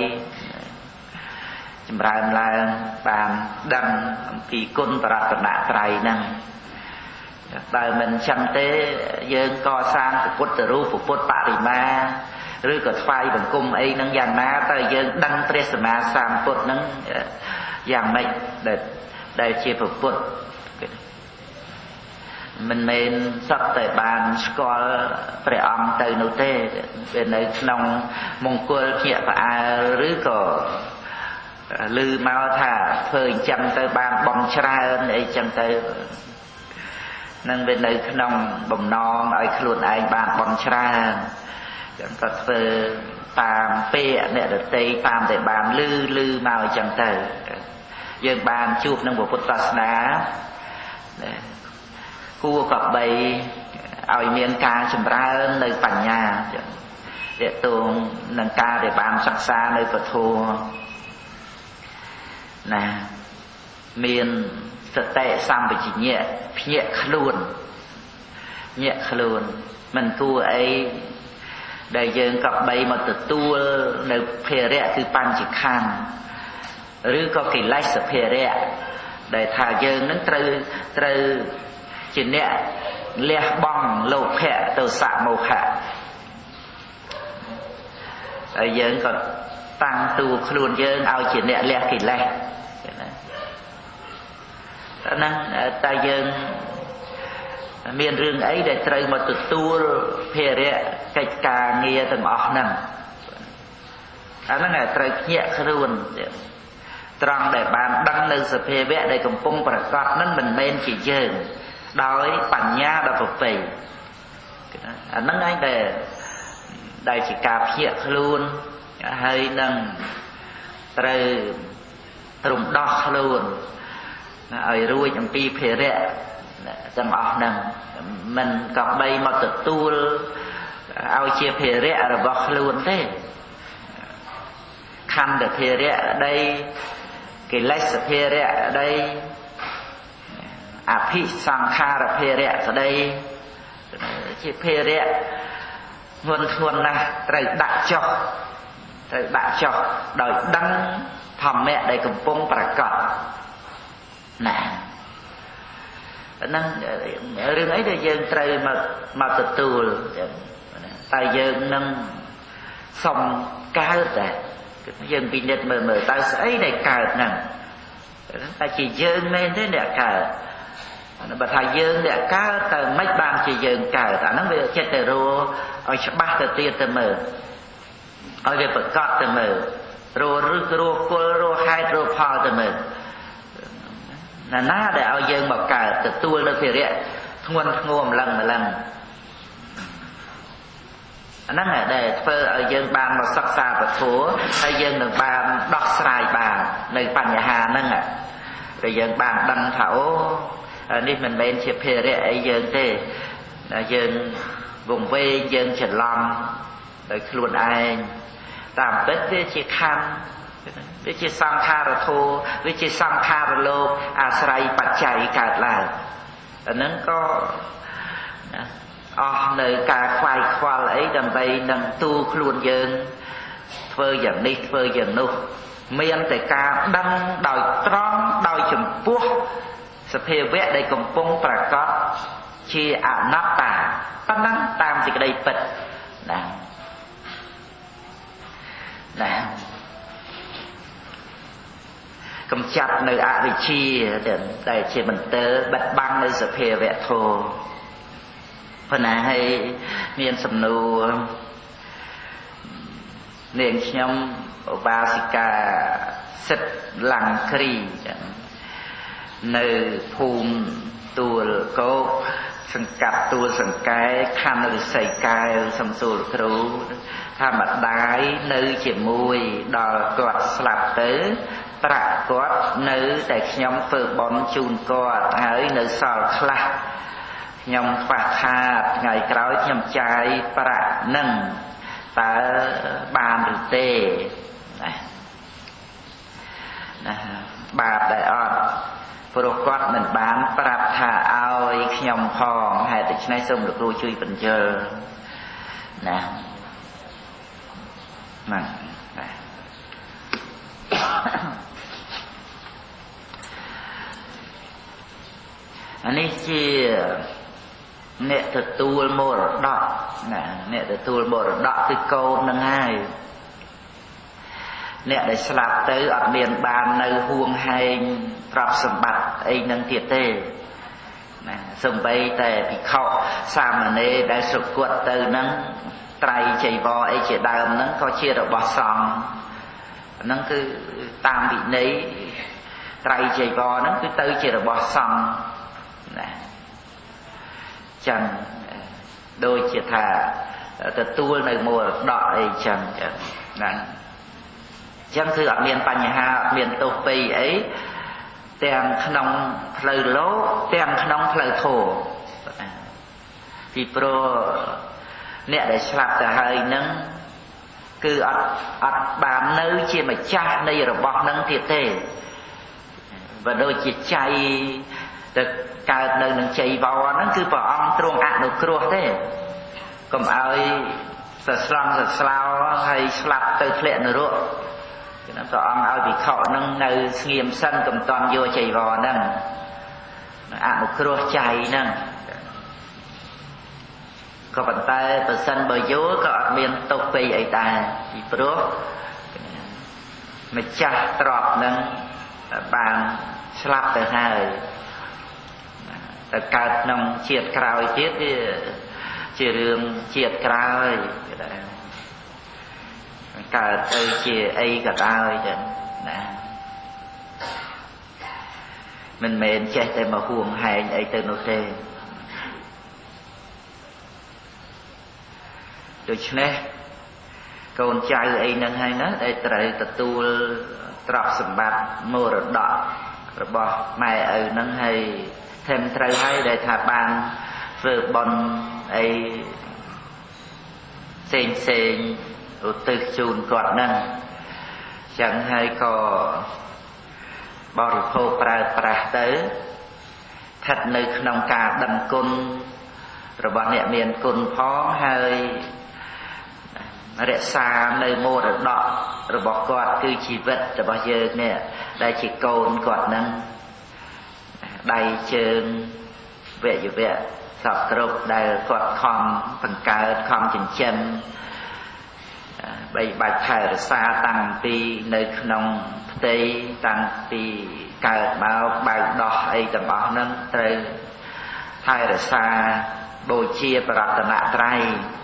ចម្រើនឡើងបានដឹងអំពីគុណបរតនត្រ័យហ្នឹងបើមិនចឹងទេយើងកសាងពុទ្ធរូបពុទ្ធបរិមាឬក៏ថ្វាយបង្គំអីហ្នឹងយ៉ាងណាតើយើងដឹងព្រះសម្មាសម្ពុទ្ធហ្នឹងយ៉ាងម៉េចដែលដែលជាពុទ្ធមិនមែនសត្វតែបានស្គាល់ព្រះអង្គទៅនោះទេវានៅក្នុងមង្គលភ្ញាក់ផ្អើលឬក៏ឮមកថាធ្វើអញ្ចឹងទៅបានបំច្រើនអីចឹងទៅនឹងវានៅក្នុងបំណងឲ្យខ្លួនឯងបានបំច្រើនចឹងក៏ធ្វើតាមពាក្យអ្នកដទៃតាមតែបានឮឮមកអញ្ចឹងទៅយើងបានជួបនឹងពុទ្ធសាសនាគួរក៏បីឲ្យមានការចម្រើននៅបញ្ញាចឹងទាក់ទងនឹងការដែលបានសិក្សានៅពធណាមានសតិសម្បជញ្ញៈភ្ញាក់ខ្លួនញាក់ខ្លួនមិនគួរអីដែលយើងក៏បីមកទទួលនៅភារៈគឺបញ្ចខណ្ឌឬក៏កិលេសភារៈដែលថាយើងនឹងត្រូវត្រូវជាអ្នកលះបង់លោភៈទោសៈមោហៈហើយយើងក៏តាំងតួខ្លួនយើងឲ្យជាអ្នកលះកិលេសហ្នឹងតែយើងមានរឿងអីដែលត្រូវមកទទួលភារៈកិច្ចការងារទាំងអស់ហ្នឹងអាហ្នឹងត្រូវភ្ញាក់ខ្លួនត្រង់ដែលបានដឹងនៅសភាវៈដែលកំពុងប្រកបហ្នឹងមិនមែនជាយើងដោយបញ្ញាដ៏ប្រពៃអាហ្នឹងឯងដែលដែលជាការភ្ញាក់ខ្លួនហើយនឹងត្រូវរំដោះខ្លួនឲ្យរួចអំពីភារៈទាំងអស់ហ្នឹងមិនក៏បីមកទទួលឲ្យជាភារៈរបស់ខ្លួនទេខណ្ឌភារៈក្តីកិលេសភារៈក្តីអភិសង្ខារភារៈក្តីជាភារៈធ្ងន់ធ្ងរណាស់ត្រូវដាក់ចុះត្រូវដាក់ចុះដោយដឹងធម្មៈដែលកំពុងប្រកបណាហ្នឹងរឿងអីដែលយើងត្រូវមកមកទទួលតែយើងនឹងសុំកើតតែយើងពិនិត្យមើលមើលតើស្អីដែលកើតហ្នឹងតែជាយើងមែនទេអ្នកកើតបើថាយើងអ្នកកើតតើមិនបានជាយើងកើតអាហ្នឹងវាចិត្តទៅរੂឲ្យច្បាស់ទៅទៀតទៅមើលឲ្យវាប្រកបទៅមើលរੂរឹករੂគល់រੂហេតុរੂផលទៅមើលណាណាដែលឲ្យយើងមកកើតទទួលនៅភារៈធ្ងន់ធ្ងរម្លឹងម្លឹងអាហ្នឹងដែលធ្វើឲ្យយើងបានមកសិក្សាពធហើយយើងនឹងបានដោះស្រាយបាននៅបញ្ហាហ្នឹងដែលយើងបានដឹងថាអូនេះមិនមែនជាភារៈអីយើងទេយើងវង្វេងយើងច្រឡំដោយខ្លួនឯងតាមពិតវាជាខណ្ឌវាជាសង្ខារធម៌វាជាសង្ខារលោកអាស្រ័យបច្ច័យកើតឡើងអាហ្នឹងក៏អស់នៅការខ្វាយខ្វល់អីដើម្បីនឹងទូខ្លួនយើងធ្វើយ៉ាងនេះធ្វើយ៉ាងនោះមានតែការដឹងដោយត្រង់ដោយចំពោះសភាវៈដែលកំពុងប្រកបជាអនត្តាប៉ុណ្ណឹងតាមសេចក្តីពិតណាណាកំចាត់នៅអវិជ្ជាដែលជាមន្ទិលបិទបាំងនៅសភាវៈធម៌ប៉ុន្តែហើយមានសំណួរនាងខ្ញុំឧបាសិកាសិទ្ធលង្គ្រីនៅភូមិទួលគោកសង្កាត់ទួលសង្កែខណ្ឌរិស័យកែវសំសួរគ្រូថាម្ដាយនៅជាមួយដល់គាត់ស្លាប់ទៅប្រាក់គាត់នៅតែខ្ញុំធ្វើបុណ្យជូនគាត់ហើយនៅសល់ខ្លះខ្ញុំខ្វះខាតថ្ងៃក្រោយខ្ញុំចាយប្រាក់នឹងតើបានឬទេណាណាបាបដែរអត់ព្រោះគាត់មិនបានប្រាប់ថាឲ្យខ្ញុំផងហេតុដូច្នេះសូមលោកគ្រូជួយបញ្យល់ណាណាអានេះជាអ្នកទទួលមរតកណាអ្នកទទួលមរតកគឺកូននឹងហើយអ្នកដែលស្លាប់ទៅអត់មានបាននៅហួងហែងទ្រព្យសម្បត្តិអីនឹងទៀតទេណាសំបីតែភិក្ខុសាមណេរដែលសុគតទៅនឹងត្រៃចីវរអីជាដើមហ្នឹងក៏ជារបស់សង្ឃហ្នឹងគឺតាមវិន័យត្រៃចីវរហ្នឹងគឺទៅជារបស់សង្ឃណាចឹងដូចជាថាទទួលនៅមរតកអីចឹងចឹងណាចឹងគឺអត់មានបញ្ហាអត់មានទោសពីអីទាំងក្នុងផ្លូវលោកទាំងក្នុងផ្លូវធម៌ពីព្រោះអ្នកដែលស្លាប់ទៅហើយនឹងគឺអត់អត់បាននៅជាម្ចាស់នៃរបស់នឹងទៀតទេបើដូចជាចៃទៅកើតនៅនឹងចៃវរហ្នឹងគឺព្រះអង្គទ្រង់អនុគ្រោះទេកុំឲ្យសស្លំសស្លោហើយស្លាប់ទៅធ្លាក់នរកគឺព្រះអង្គឲ្យភិក្ខុហ្នឹងនៅស្ងៀមសិនកុំតន់យកចៃវរហ្នឹងអនុគ្រោះចៃហ្នឹងក៏ប៉ុន្តែបើសិនបើយកក៏អត់មានទុកពេកអីដែរពីព្រោះម្ចាស់ទ្រព្យហ្នឹងបានស្លាប់ទៅហើយទៅកើតក្នុងជាតិក្រោយទៀតវាជារឿងជាតិក្រោយកើតទៅជាអីក៏ដោយចឹងណាមិនមែនចេះតែមកហួងហែងអីទៅនោះទេដូច្នេះកូនចៅអីហ្នឹងហើយណាដែលត្រូវទទួលទ្រព្យសម្បត្តិមរតករបស់ម៉ែឪហ្នឹងហើយថែមត្រូវហើយដែលថាបានធ្វើបុណ្យអីផ្សេងផ្សេងឧទ្ទិសជូនគាត់ហ្នឹងចឹងហើយក៏បរិភោគប្រើប្រាស់ទៅស្ថិតនៅក្នុងការដឹងគុណរបស់អ្នកមានគុណផងហើយរក្សានៅមរតករបស់គាត់គឺជីវិតរបស់យើងនេះដែលជាកូនគាត់ហ្នឹងដៃជើងវយវៈសពគ្រប់ដែលគាត់ខំបង្កើតខំចិញ្ចឹមបីបាច់ថែរក្សាតាំងពីនៅក្នុងផ្ទៃតាំងពីកើតមកបើកដោះអីទាំងអស់ហ្នឹងត្រូវថែរក្សាបូជាបរតនត្រ័យ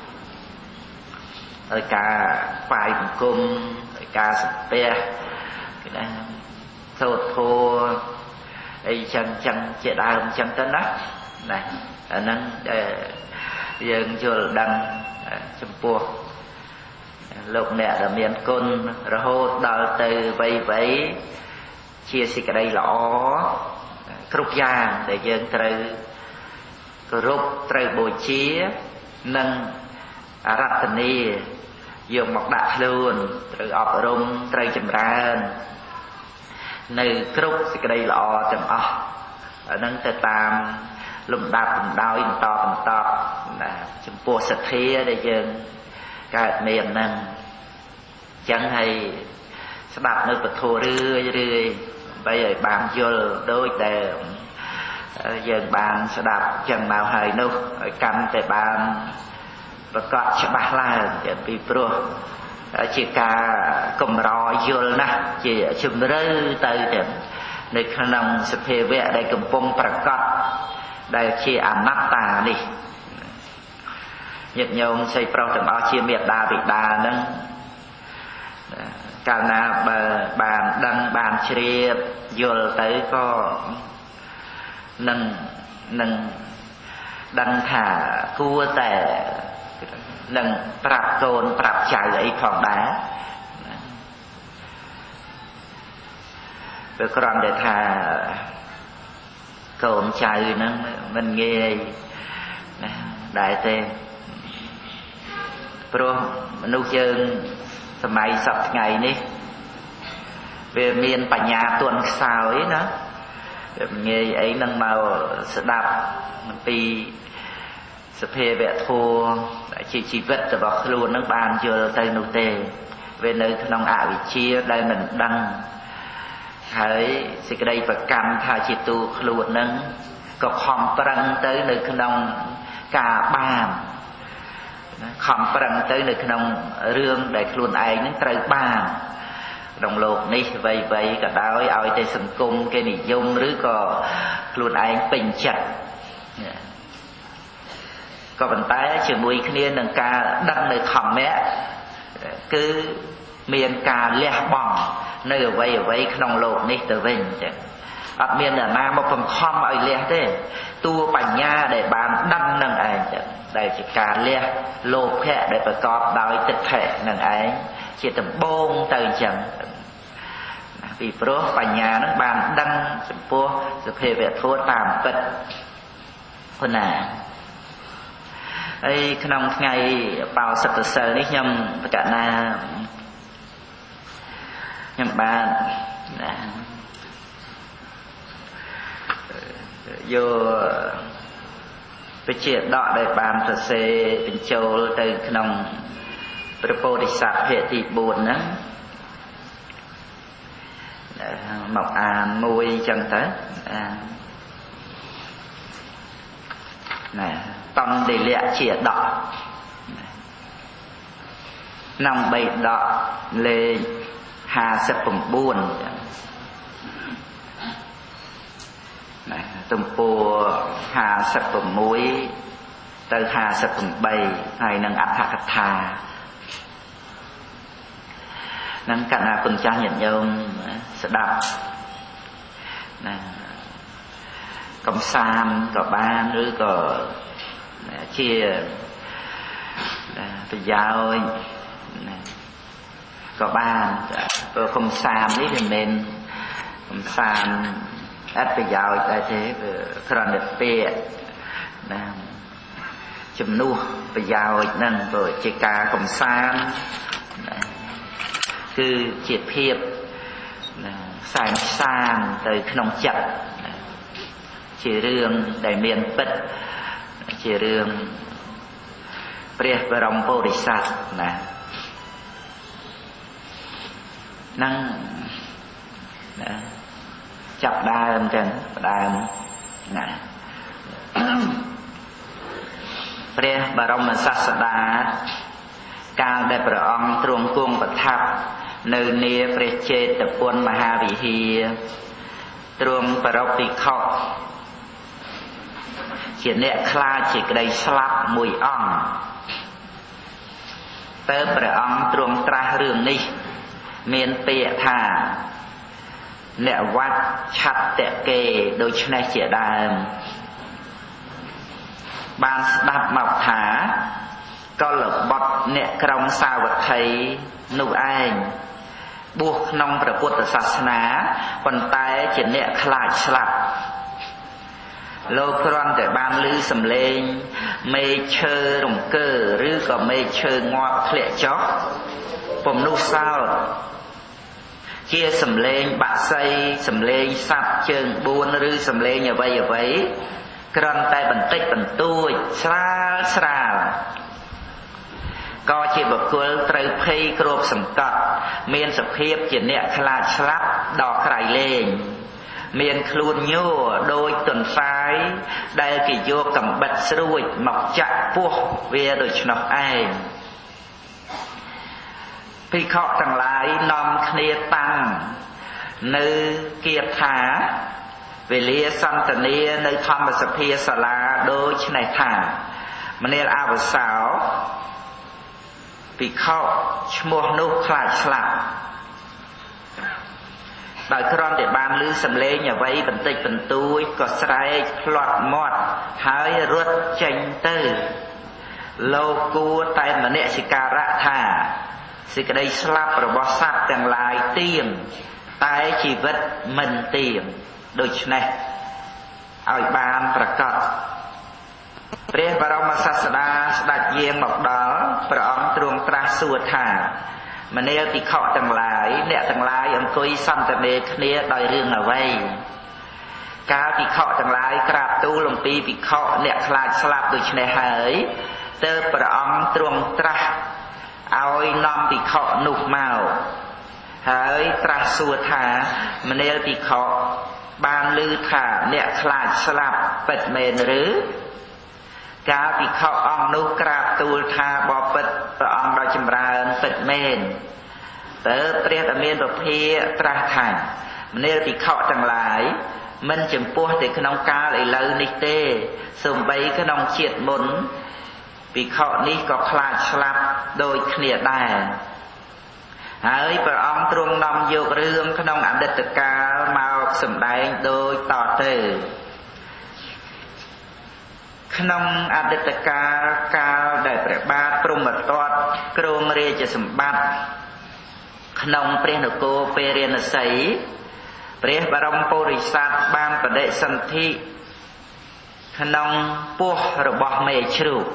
ដោយការថ្វាយបង្គំដោយការសំពះគេណាសូត្រធម៌អីចឹងចឹងជាដើមចឹងទៅណាណាអាហ្នឹងយើងយល់ដឹងចំពោះលោកអ្នកដែលមានគុណរហូតដល់ទៅវ័យវ័យជាសេចក្តីល្អគ្រប់យ៉ាងដែលយើងត្រូវគោរពត្រូវបូជានិងអរតនីយកមកដាក់ខ្លួនត្រូវអប់រំត្រូវចម្រើននៅគ្រប់សេចក្តីល្អទាំងអស់អានឹងទៅតាមលំដាប់លំដោយបន្តបន្តណាចំពោះសទ្ធាដែលយើងកើតមានហ្នឹងអញ្ចឹងហើយស្ដាប់នៅពធរឿយរឿយដើម្បីឲ្យបានយល់ដូចដែលយើងបានស្ដាប់ចឹងមកហើយនោះឲ្យកាន់តែបានប្រកបច្បាស់ឡើងពីព្រោះជាការកម្រយល់ណាស់ជាជំរឿទៅទាំងនៅក្នុងសភាវៈដែលកំពុងប្រកបដែលជាអនត្តានេះញាតិញោមស្រីប្រុសទាំងអស់ជាមេត្តាបិតាហ្នឹងកាលណាបើបានដឹងបានជ្រាបយល់ទៅក៏នឹងនឹងដឹងថាគួរតែនឹងប្រាប់កូនប្រាប់ចៅអីផងដែរវាគ្រាន់តែថាកូនចៅហ្នឹងមិនងាយណាដែរទេព្រោះមនុស្សយើងសម័យសពថ្ងៃនេះវាមានបញ្ញាទន់ខ្សោយណា nghe ấy nâng màu sẽ đạp vì sẽ phê vẽ thua chỉ chỉ vật cho bọc luôn nước bàn chưa tay nụ tê về nơi nông ảo vị chia đây mình đăng hãy sẽ cái đây và cầm thà chỉ tu luôn nâng có khom prăng tới nơi nông cả bàn khom prăng tới nơi nông rương để luôn ai những trời bàn đồng lột ní vậy vậy cả đôi ai tây sừng cung cái này dung rứ có luôn ai bình chặt có vận tải trường mùi kia nâng ca đăng nơi khom mẹ cứ miền ca lẹ bỏng nơi ở vậy ở vậy đồng lột ní từ bên ở miền là nam một phần khom ai lẹ thế tu bành nha để bàn đăng nâng ai đây chỉ ca lẹ lột hẹ để phải có đói tịch thể nâng ai chỉ tầm bôn từ chẳng vì pro bành nhà nó bàn đăng sụp po sụp hề vẽ thua tạm bậtคนน่ะไอ้ขนมไงเป่าสัตว์เสร์นี่ยำประกาศนายำบานนะโยไปเจียดดอกได้บานประเสเป็นโจลtừขนมประโพธิสัตว์เหตุบุญนะmọc à mùi chân tới à. Nè tâm để lẹ chìa đỏ nằm bầy đỏ lê hà sập bầm buồn nè tùm pùa hà sập bầm muối từ hà sập bầm bầy hay nâng áp thạc thà nâng cả na phần trang nhận nhôm sẽ đọc công sam có banឬក៏ជាប្រយោជន៍ក៏បានព្រោះcông samនេះវាមិនcông samអត់ប្រយោជន៍ដែរទេគ្រាន់តែពាក្យណាជំនួសប្រយោជន៍ហ្នឹងព្រោះជាការcông samគឺជាភាពសែនសានទៅក្នុងចិត្តជារឿងដែលមានពិតជារឿងព្រះបរមពុរិស័ទណានឹងណាចាប់ដើមចឹងដើមណាព្រះបរមសាស្តាកាលដែលព្រះអង្គទ្រង់គង់ប្រថាប់នៅនាព្រះចេតពុនមហាវិហារទ្រង់ប្រពភិក្ខុជាអ្នកខ្លាចជាក្តីស្លាប់មួយអង្គតើព្រះអង្គទ្រង់ត្រាស់រឿងនេះមានពាក្យថាអ្នកវត្តឆាត់តកេដូច្នេះជាដើមបានស្ដាប់មកថាកលបុត្រអ្នកក្រុងសាវត្ថីនោះឯងបួសក្នុងព្រះពុទ្ធសាសនាប៉ុន្តែជាអ្នកខ្លាចស្លាប់លោកគ្រាន់តែបានឮសំឡេងមេឈើរង្គើឬក៏មេឈើងាប់ធ្លាក់ចុះពំនោះសោតជាសំឡេងបាក់សីសំឡេងសត្វជើងបួនឬសំឡេងអ្វីអ្វីគ្រាន់តែបន្តិចបន្តួចស្រាលស្រាលក៏ជាបុគ្គលត្រូវភ័យគ្របសង្កត់មានសភាពជាអ្នកខ្លាចស្លាប់ដល់ក្រៃលែងមានខ្លួនញ័រដោយទន្សាយដែលគេយកកំបិតស្រួចមកចាក់ពោះវាដូច្នោះឯងភិក្ខុទាំងឡាយនាំគ្នាតាំងនៅគៀបថាវេលាសន្តានានៅធម្មសភាសាលាដូចនេះថាមនាលអវសោភិក្ខុឈ្មោះនោះខ្លាចស្លាប់ដោយគ្រាន់តែបានឮសំឡេងអ្វីបន្តិចបន្តួចក៏ស្រែកផ្លាត់មាត់ហើយរត់ចេញទៅលោកគួរតែមនសិការៈថាសេចក្តីស្លាប់របស់សត្វទាំងឡាយទៀងតែជីវិតមិនទៀងដូច្នេះឲ្យបានប្រកបព្រះបរមសាស្តាស្ដេចយាងមកដល់ព្រះអង្គទ្រង់ត្រាស់សួរថាមនាលភិក្ខុទាំងឡាយអ្នកទាំងឡាយអង្គុយសន្ទនាគ្នាដោយរឿងអ្វី cao bị khọ chẳng lại krap tu lồng pi bị khọ nẹt khai slap được này hỡi tơ bờ ong truông tra oi nom bị khọ nụp màu hỡi tra xua thả mà nêu bị khọ ban lư thả nẹt khai slap bật mền rứ cao bị khọ ong nụp krap tu thả bò bật bờ ong đòi chìm ra bật mền tơ priết ở miền bờ phía tra thành mà nêu bị khọ chẳng lại mình chấm pua thì cái nông cá lại lâu nít tê sum bay cái nông triệt muốn vì họ ní có khai slap đôi khía đài hỡi bà ông trung năm vô rương cái nông ảnh đất cá màu sum đáy đôi tỏ từ cái nông ảnh đất cá cao đại bệ ba trung mật toát kêu rê cho sum bát cái nông pre nô cô pre rê nô sấyព្រះបរមពុរិស័ទបានបដិសន្ធិក្នុងពោះរបស់មេជ្រូក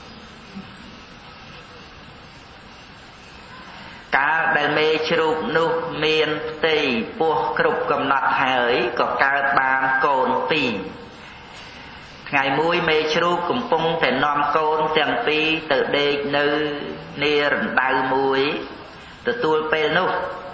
កាលដែលមេជ្រូកនោះមានផ្ទៃពោះគ្រប់កំណត់ហើយក៏កើតបានកូនពីរថ្ងៃមួយមេជ្រូកកំពុងតែនាំកូនទាំងពីរទៅដេកនៅនារណ្ដៅមួយទទួលពេលនោះ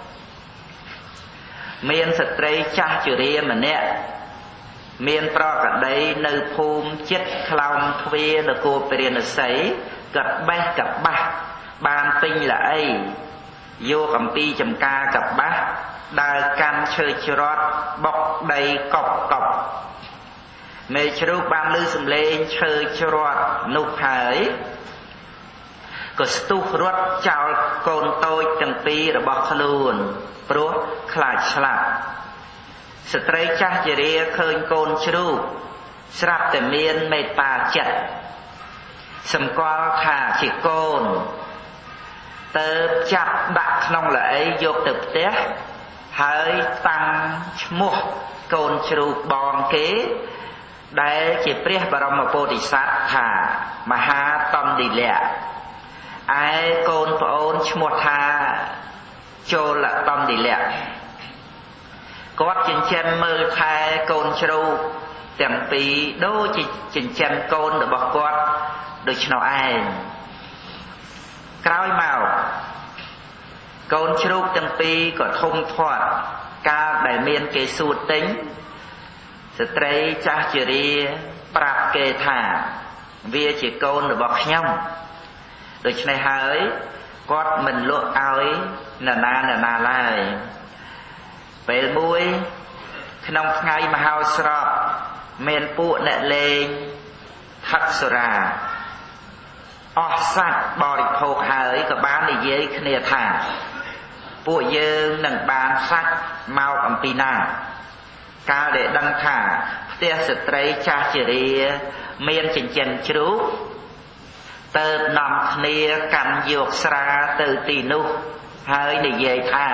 មានស្ត្រីចាស់ជរាម្នាក់មានប្រកដីនៅភូមិចិត្តខ្លោងទ្វារនគរពារាណសីក៏បេះកបាស់បានពេញល្អីយកអំពីចំការកបាស់ដើរកាន់ឈើច្រត់បុកដីកប់កប់មេជ្រូកបានឮសំឡេងឈើច្រត់នោះហើយក៏ស្ទុះរត់ចោលកូនតូចទាំងពីររបស់ខ្លួនព្រោះខ្លាចស្លាប់ស្ត្រីចាស់ជារាឃើញកូនជ្រូកស្រាប់តែមានមេត្តាចិត្តសម្គាល់ថាជាកូនទៅចាប់ដាក់ក្នុងល្អីយកទៅផ្ទះហើយតាំងឈ្មោះកូនជ្រូកបងគេដែលជាព្រះបរមពុទ្ធិសត្វថាមហាតន្តិលៈឯកូនប្អូនឈ្មោះថាចូលតន្តិលៈគាត់ចិញ្ចឹមមើលថែកូនជ្រូកទាំងពីរដូចជាចិញ្ចឹមកូនរបស់គាត់ដូច្នោះឯងក្រោយមកកូនជ្រូកទាំងពីរក៏ធំធាត់កាលដែលមានគេសួរទិញស្ត្រីចាស់ជារាប្រាប់គេថាវាជាកូនរបស់ខ្ញុំដូច្នេះហើយគាត់មិនលក់ឲ្យនរណានរណាឡើយពេលមួយក្នុងថ្ងៃមហោស្រពមានពួកអ្នកលេងថឹកសុរាអស់សត្វបរិភោគហើយក៏បាននិយាយគ្នាថាពួកយើងនឹងបានសត្វមកអំពីណាកាលដែលដឹងថាផ្ទះស្ត្រីចាស់ជារាមានចិញ្ចឹមជ្រូកទៅនាំគ្នាកាន់យកស្រាទៅទីនោះហើយនិយាយថា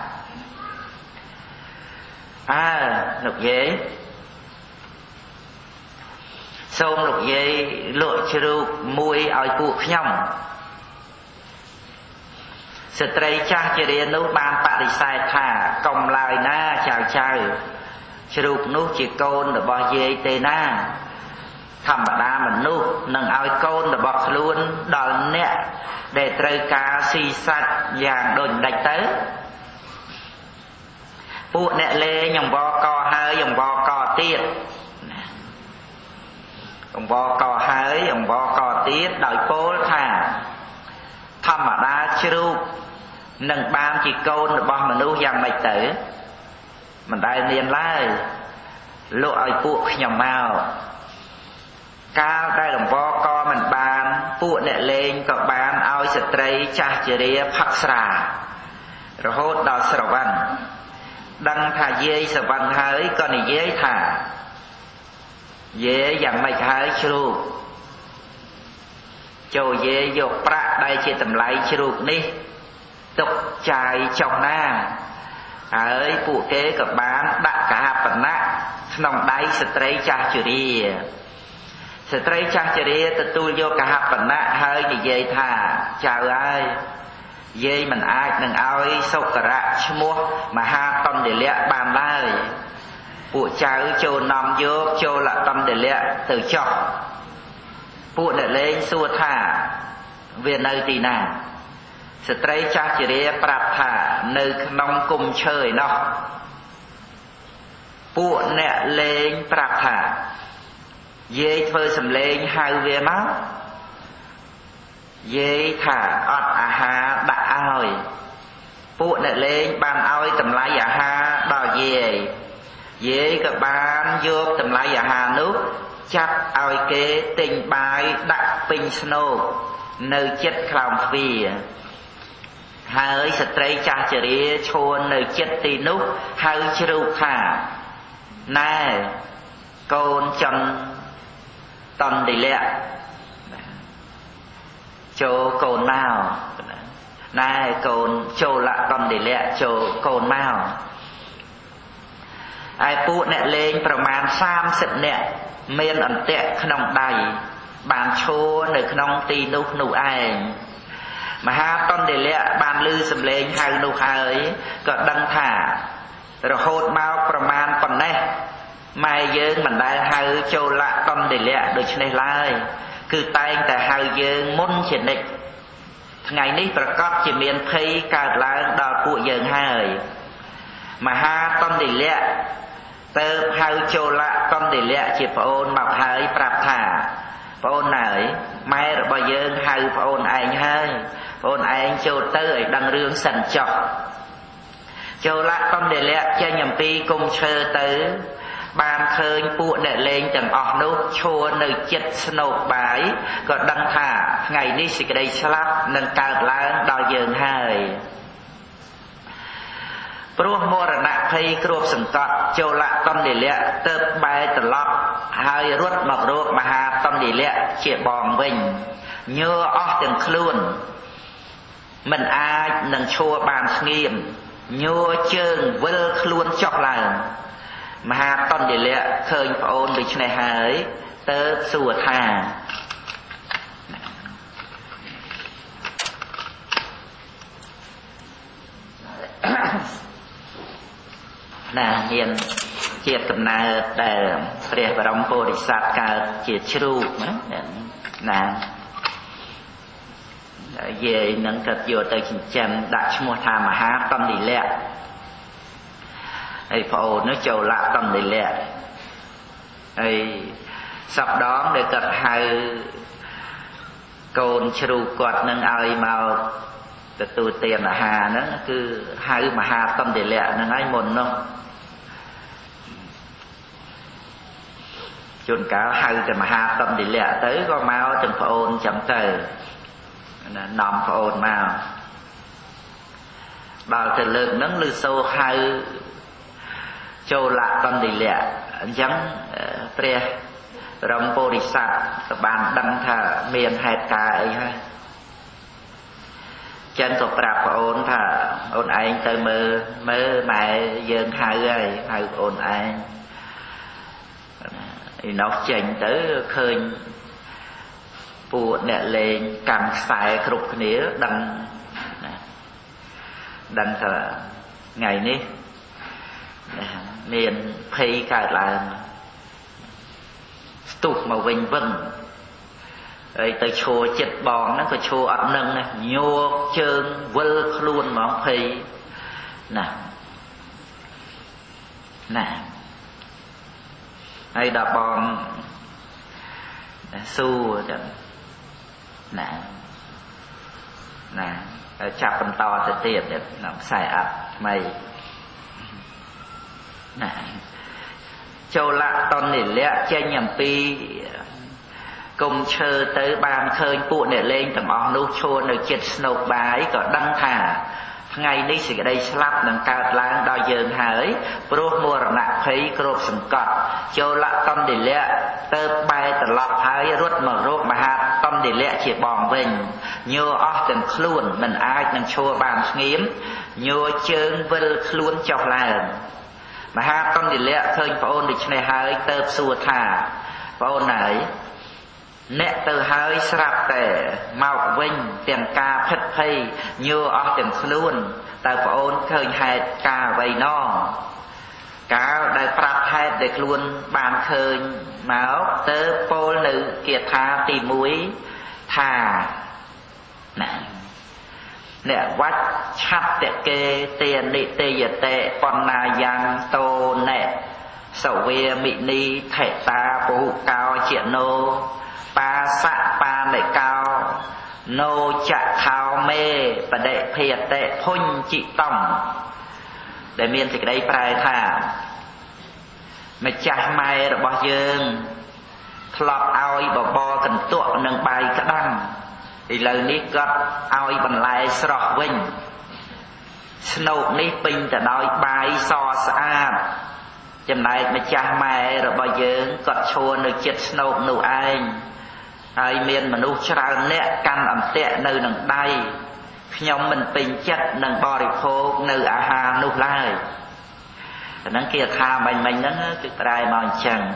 អើលោកយាយសូមលោកយាយលក់ជ្រូកមួយឲ្យពួកខ្ញុំស្ត្រីចាស់ជារានោះបានបដិសេធថាកុំឡើយណាចៅចៅជ្រូកនោះជាកូនរបស់យាយទេណាធម្មតាមនុស្សនឹងឲ្យកូនរបស់ខ្លួនដល់អ្នកដែលត្រូវការស៊ីសាច់យ៉ាងដូចដាច់ទៅពួកអ្នកលេងអង្វរកហើយអង្វរកទៀតអង្វរកហើយអង្វរកទៀតដោយពោលថាធម្មតាជ្រូកនឹងបានជាកូនរបស់មនុស្សយ៉ាងម៉េចទៅមិនដែលមានឡើយលក់ឲ្យពួកខ្ញុំមកកាលដែលអង្វរកមិនបានពួកអ្នកលេងក៏បានឲ្យស្ត្រីចាស់ជារាផឹកស្រារហូតដល់ស្រវឹងដឹងថាយាយស្រវឹងហើយក៏និយាយថាយាយយ៉ាងម៉េចហើយជ្រូកចូលយាយយកប្រាក់ដែលជាតម្លៃជ្រូកនេះទុកចាយចុះណាហើយពួកគេក៏បានដាក់កហបណៈក្នុងដៃស្ត្រីចាស់ជរាស្ត្រីចាស់ជរាទទួលយកកហបណៈហើយនិយាយថាចៅអើយយាយមិនអាចនឹងឲ្យសុករៈឈ្មោះមហាតន្តិលៈបានឡើយពួកចៅចូលនាំយកចូលលតំទលៈទៅចោះពួកអ្នកលេងសួរថាវានៅទីណាស្ត្រីចាស់ជរាប្រាប់ថានៅក្នុងគុម្ពឈើឯណោះពួកអ្នកលេងប្រាប់ថាយាយធ្វើសំឡេងហៅវាមកយាយថាអត់អាហារដាក់ឲ្យពួកអ្នកលេងបានឲ្យតម្លៃអាហារដល់យាយយាយក៏បានយកតម្លៃអាហារនោះចាប់ឲ្យគេទិញបាយដាក់ពេញស្នូកនៅចិត្តខ្លោងទ្វារហើយស្ត្រីចាស់ជរាឈរនៅចិត្តទីនោះហៅជ្រូកថាណែកូនចន្ទន្តិលៈចូលកូនមកណែកូនចូលលតន្តិលៈចូលកូនមកឯពួកអ្នកលេងប្រមាណសាមសិបនាក់មានអន្ទាក់ក្នុងដៃបានឈរនៅក្នុងទីនោះនោះឯងមហាតន្តិលៈបានឮសំឡេងហៅនោះហើយក៏ដឹងថារហូតមកប្រមាណប៉ុណ្ណេះម៉ែយើងមិនដែលហៅចូលលតន្តិលៈដូច្នេះឡើយគឺតែងតែហៅយើងមុនជានិច្ចថ្ងៃនេះប្រកាសជាមានភ័យកើតឡើងដល់ពួកយើងហើយមហាតន្តិលៈទៅហៅចូលលតន្តិលៈជាប្អូនមកហើយប្រាប់ថាប្អូនណើយម៉ែរបស់យើងហៅប្អូនឯងហើយប្អូនឯងចូលទៅឲ្យដឹងរឿងសិនចុះចូលលតន្តិលៈចេញអំពីគុម្ពឈើទៅបានឃើញពួកអ្នកលេងទាំងអស់នោះឈរនៅចិត្តស្នូកបាយក៏ដឹងថាថ្ងៃនេះសេចក្តីស្លាប់នឹងកើតឡើងដល់យើងហើយព្រោះមរណភ័យគ្របសង្កត់ចូលលតន្តិលៈទៅបែរត្រឡប់ហើយរត់មករកមហាតន្តិលៈជាបងវិញញើអស់ទាំងខ្លួនមិនអាចនឹងឈរបានស្ងៀមញើជើងវិលខ្លួនចុះឡើងមហាតន្តិលៈឃើញប្អូនដូច្នេះហើយទៅសួរថាណាមានជាតិកំណើតដែលព្រះបរមពុរិស័ទកើតជាជ្រូកណាណាយាយនឹងក៏យកទៅចិញ្ចឹមដាក់ឈ្មោះថាមហាតន្តិលៈហើយប្អូននោះចូលលតន្តិលៈហើយសពដងដែលគាត់ហៅកូនជ្រូកគាត់នឹងឲ្យមកទទួលទានអាហារហ្នឹងគឺហៅមហាតន្តិលៈហ្នឹងហើយមុននោះជួនកាលហៅតែមហាតន្តិលៈទៅក៏មកទាំងប្អូនចាំទៅនាំប្អូនមកដល់ទៅលើកហ្នឹងឮសូរហៅចូលលតន្តិលៈអញ្ចឹងព្រះបរមពុរិស័ទក៏បានដឹងថាមានហេតុការណ៍អីហើយចឹងក៏ប្រាប់ប្អូនថាអូនឯងទៅមើលមើលម៉ែយើងហៅហើយហៅអូនឯងឯនោះចេញទៅឃើញពួកអ្នកលេងកាន់ខ្សែគ្រប់គ្នាដឹងដឹងថាថ្ងៃនេះមានភ័យកើតឡើងស្ទុះមកវិញវឹងហើយទៅឈរចិត្តបងហ្នឹងក៏ឈរអត់នឹងញោកជើងវិលខ្លួនហ្មងភ័យណាណាហើយដល់បងសួរចឹងណាណាចាប់បន្តទៅទៀតក្នុងខ្សែអត់ថ្មីណាចូលលតន្តិលៈចេញអំពីគុម្ពឈើទៅបានឃើញពួកអ្នកលេងទាំងអស់នោះឈរនៅចិត្តស្នូកបាយក៏ដឹងថាថ្ងៃនេះសេចក្តីស្លាប់នឹងកើតឡើងដល់យើងហើយព្រោះមរណភ័យគ្របសង្កត់ចូលលតន្តិលៈទៅបែរត្រឡប់ហើយរត់មករកមហាតន្តិលៈជាបងវិញញើអស់ទាំងខ្លួនមិនអាចនឹងឈរបានស្ងៀមញើជើងវិលខ្លួនចុះឡើងមហាតន្តិលៈឃើញប្អូនដូច្នេះហើយទៅសួរថាប្អូនហើយអ្នកទៅហើយស្រាប់តែមកវិញទាំងការភិតភ័យញើអស់ទាំងខ្លួនតើប្អូនឃើញហេតុការអ្វីណោ cả đại pháp hai để luôn bàn khơi máu tớ pol nữ kiệt tha tì muối thà nè nè vách chặt tệ kê tiền nị tê giờ tệ con na yang tô nè sầu về mỹ ni thể ta bố cao chuyện nô pa sạ pa nệ cao nô chạ thao mê và đệ phiệt tệ phun chị tổng để miền thì đây prai thà mày cha mai rồi bao dương lọt ao bò bò cần tụa nâng bài cả đăng thì lời ní gặp ao bằng lại sọt vinh snow ní pinจะđòi bài so sạch chấm này mày cha mai rồi bao dương cọt chua nơi chết snow nụ anh ai miền mà nụ chả nè căn ẩm tệ nơi nâng đai nhóm mình pin chất nâng bò đi khô nơi à hà nụ lai nâng kia tha mình mình nâng cái trai màu chẳng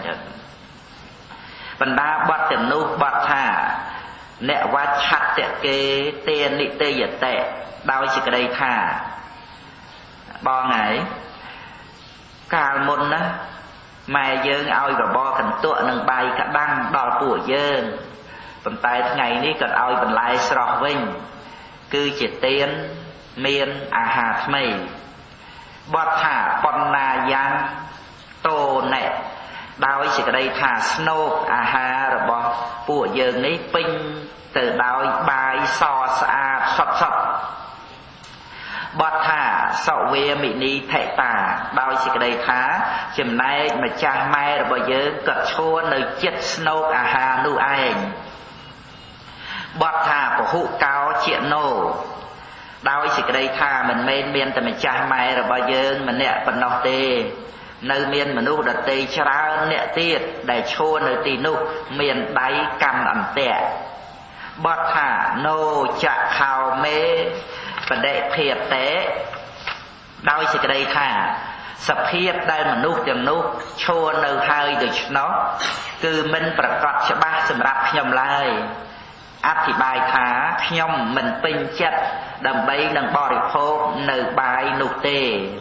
bần đa bắt tiền nụ bắt thả nẹ quá chặt tệ kê tiền nị tê giật tệ đau chỉ cái đây thả bò ngày cả môn đó mai dương oi và bò cần tụa nâng bay cả đăng đò của dương bần tay ngày ní cần oi bần lại sọt vinh cứ chỉ tiền miền à hạt mì bọt thả con na yang tô nè đau chỉ cái đây thả snow à ha rồi bọt của dương ní pin từ đau bài so sa sọt sọt bọt thả sọ về mỹ ni thệ tà đau chỉ cái đây thả chừng nay mà cha mai rồi bao giờ cất chua nơi chết snow à ha nu ai bọt thả của hụ cao chuyện nô đau chỉ cái đây tha mình men miên tại mình cha mai rồi bao giờ mình nè phần nọ tê nơi miên mình nu đặt tê chả nè tiệt để chua nơi tì nu miền đáy cầm ẩm tệ bọt thả nô chạ khao mê và đệ phiệt tế đau chỉ cái đây tha sập hiệp đây mà nu tiền nu chua nơi hai được nó cứ mìnhประกอบฉบับสำหรับខ្ញុំឡើយอธิบายថាខ្ញុំមិនពេញចិត្តដើម្បីនឹងបរិភោគនៅបាយនោះទេ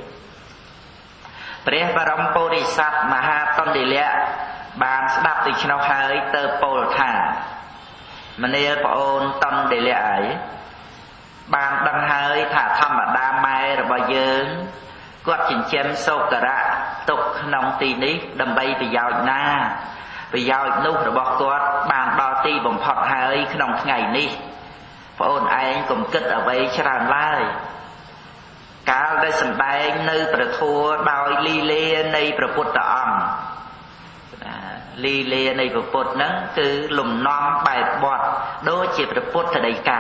ព្រះបរមពុរិស័ទមហាតន្តិលៈបានស្ដាប់ដូច្នោះហើយទៅពោលថាមនាលប្អូនតន្តិលៈអីបានដឹងហើយថាធម្មតាម៉ែរបស់យើងគាត់ចិញ្ចឹមសូករៈទុកក្នុងទីនេះដើម្បីប្រយោជន៍ណាប្រយោជន៍នោះរបស់គាត់បានដល់ទីបំផុតហើយក្នុងថ្ងៃនេះបងអូនឯងកុំគិតអ្វីច្រើនឡើយកាលដែលសម្ដែងនៅព្រះធម៌ដោយលីលានៃព្រះពុទ្ធអង្គលីលានៃព្រះពុទ្ធហ្នឹងគឺលំនាំបែបបត់ដូចជាព្រះពុទ្ធដីកា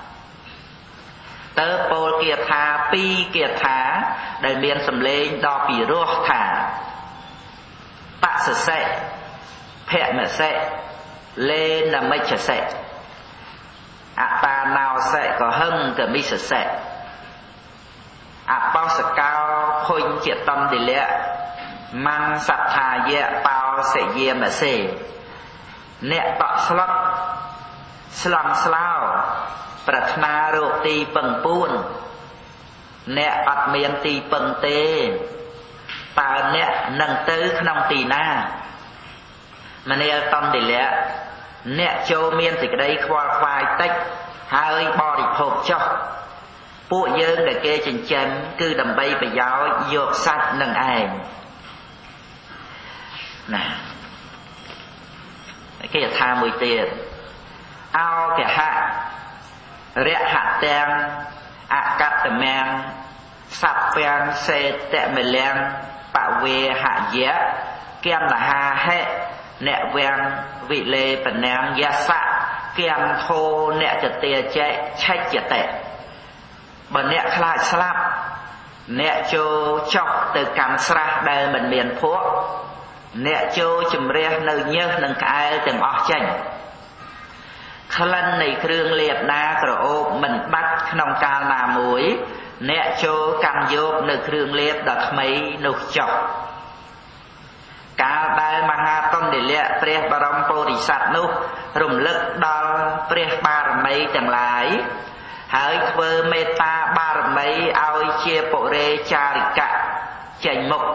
តើពោលគាថាពីរគាថាដែលមានសម្លេងដ៏ពិរោះថាបសសិភមសិលេនមិច្ឆសិអតាណោសិក៏ហឹងកមិសសិអបោសកោភុញជាតន្តិលៈមੰសត្ថាយៈបោសិយាមសេអ្នកតក់ស្លុតស្លំស្លោប្រាថ្នារកទីពឹងពួនអ្នកអត់មានទីពឹងទេតើអ្នកនឹងទៅក្នុងទីណាមនាលតន្តិលៈអ្នកចូលមានសេចក្តីខ្វល់ខ្វាយតិចហើយបរិភោគចុះពួកយើងដែលគេចិញ្ចឹមគឺដើម្បីប្រយោជន៍យកសាច់នឹងឯងណាគេថាមួយទៀតអោកហៈរហទាំងអកតមាំងសព្វាំងសេតមលំបវេហយៈគមហាហេអ្នកវាំងវិលេបណាំងយសៈគមធោអ្នកចតិចេឆិច្ចតិបើអ្នកខ្លាចស្លាប់អ្នកចូលចុះទៅកម្មស្រះដែលមិនមានភក់អ្នកចូលជំរះនៅញើសនិងក្អែលទាំងអស់ចេញក្លិននៃគ្រឿងលាបណាក្រអូបមិនបាត់ក្នុងកាលណាមួយអ្នកចូលកម្មយកនៅគ្រឿងលាបដ៏ថ្មីនោះចុះកាលដែលមហាតន្តិលៈព្រះបរមពុរិស័ទនោះរំលឹកដល់ព្រះបារមីទាំងឡាយហើយធ្វើមេត្តាបារមីឲ្យជាពុរេចារិកៈចេញមុខ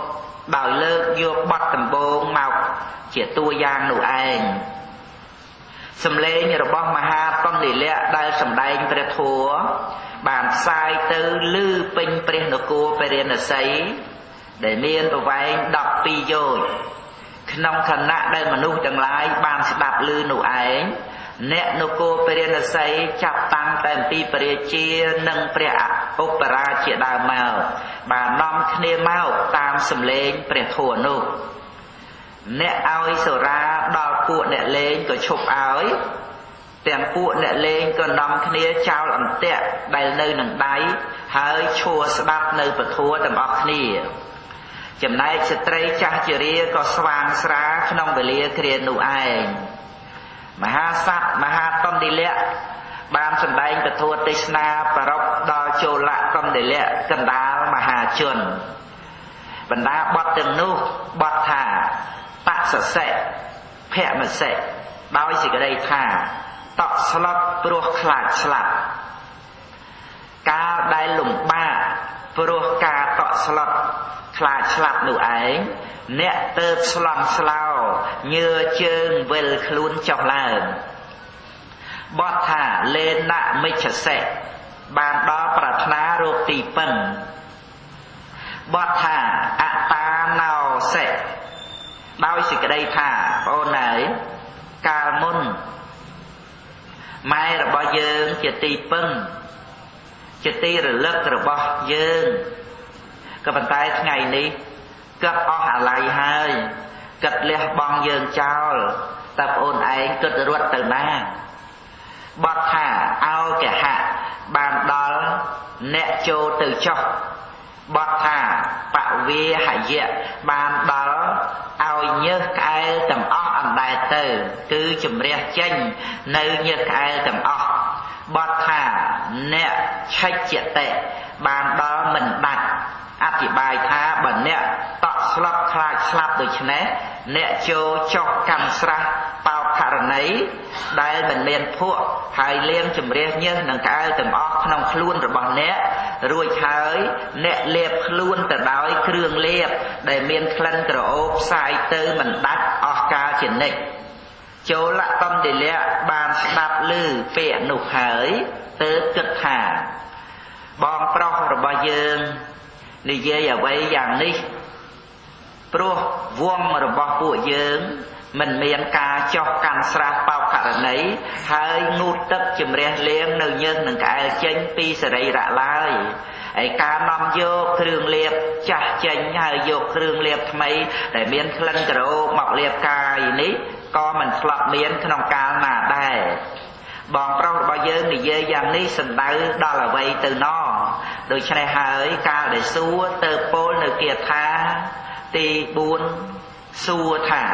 ដោយលើកយកបទដំបូងមកជាតួយ៉ាងនោះឯងសំឡេងរបស់មហាតន្តិលក្ខដែលសម្ដែងព្រះធម៌បានផ្សាយទៅឮពេញព្រះនគរពារាណសីដែលមានប្រវែងដប់ពីរយោជន៍ក្នុងខណៈដែលមនុស្សទាំងឡាយបានស្ដាប់ឮនោះឯងអ្នកនគរពារាណសីចាប់តាំងតែអំពីព្រះរាជានិងព្រះឧបរាជជាដើមមកបាននាំគ្នាមកតាមសំឡេងព្រះធម៌នោះអ្នកឲ្យសូរាដល់ពួកអ្នកលេងក៏ឈប់ឲ្យទាំងពួកអ្នកលេងក៏នាំគ្នាចោលអន្ទាក់ដែលនៅនឹងដៃហើយឈួរស្ដាប់នៅពធទាំងអស់គ្នាចំណែកស្ត្រីចាស់ជរាក៏ស្វាងស្រាក្នុងវេលាគ្រានោះឯងមហាសត្វមហាតន្តិលក្ខបានសម្ដែងពធទេសនាប្ររពដល់ចូលៈតន្តិលក្ខកណ្ដាលមហាជនបណ្ដាបទទាំងនោះបទថាបសសិភមសិដោយសេចក្តីថាតក់ស្លុតព្រោះខ្លាចស្លាប់កាលដែលលំបាកព្រោះការតក់ស្លុតខ្លាចស្លាប់នោះឯងអ្នកទៅស្លន់ស្លោញើជើងវិលខ្លួនចុះឡើងបទថាលេណមិច្ឆសិបានដល់ប្រាថ្នារកទីពឹងបទថាអតាណោសិដោយសេចក្តីថាបងអូនហើយកាលមុនម៉ែរបស់យើងជាទីពឹងជាទីរលឹករបស់យើងក៏ប៉ុន្តែថ្ងៃនេះគាត់អស់អាល័យហើយគាត់លះបង់យើងចោលតើបងអូនឯងគាត់រត់ទៅណាបទថាអោកហៈបានដល់អ្នកចូលទៅចុះបទថាបវាហយៈបានដល់ឲ្យញើសក្អែលទាំងអស់អណ្ដែតទៅគឺជំរះចេញនៅញើសក្អែលទាំងអស់បទថាអ្នកឆិច្ចតិបានដល់មិនដាច់អធិប្បាយថាបើអ្នកតក់ស្លុតខ្លាចស្លាប់ដូច្នេះអ្នកចូលចុះកម្មស្រះបោករណីដែលមិនមានភក់ហើយលាងជំរះញើសនឹងក្អែលទាំងអស់ក្នុងខ្លួនរបស់អ្នករួចហើយអ្នកលាបខ្លួនទៅដោយគ្រឿងលាបដែលមានក្លិនក្រអូបផ្សាយទៅមិនដាច់អស់កាលជានិច្ចចូលតន្តិលក្ខបានស្ដាប់ឮពាក្យនោះហើយទើបគិតថាបងប្រុសរបស់យើងនិយាយអ្វីយ៉ាងនេះព្រោះវងរបស់ពួកយើងមិនមានការចោះកាន់ស្រះបោកករណីហើយងូតទឹកជំរះលាងនៅញើសនឹងក្អែលចេញពីសរីរៈឡើយហើយការនាំយកគ្រឿងលាបចាស់ចេញហើយយកគ្រឿងលាបថ្មីដែលមានក្លិនក្រអូបមកលាបកាយនេះក៏មិនធ្លាប់មានក្នុងកាលណាដែរបងប្រុសរបស់យើងនិយាយយ៉ាងនេះសំដៅដល់អ្វីទៅណោះដូច្នេះហើយកាលដែលសួរទៅពោលនៅគាថាទីបួនសួរថា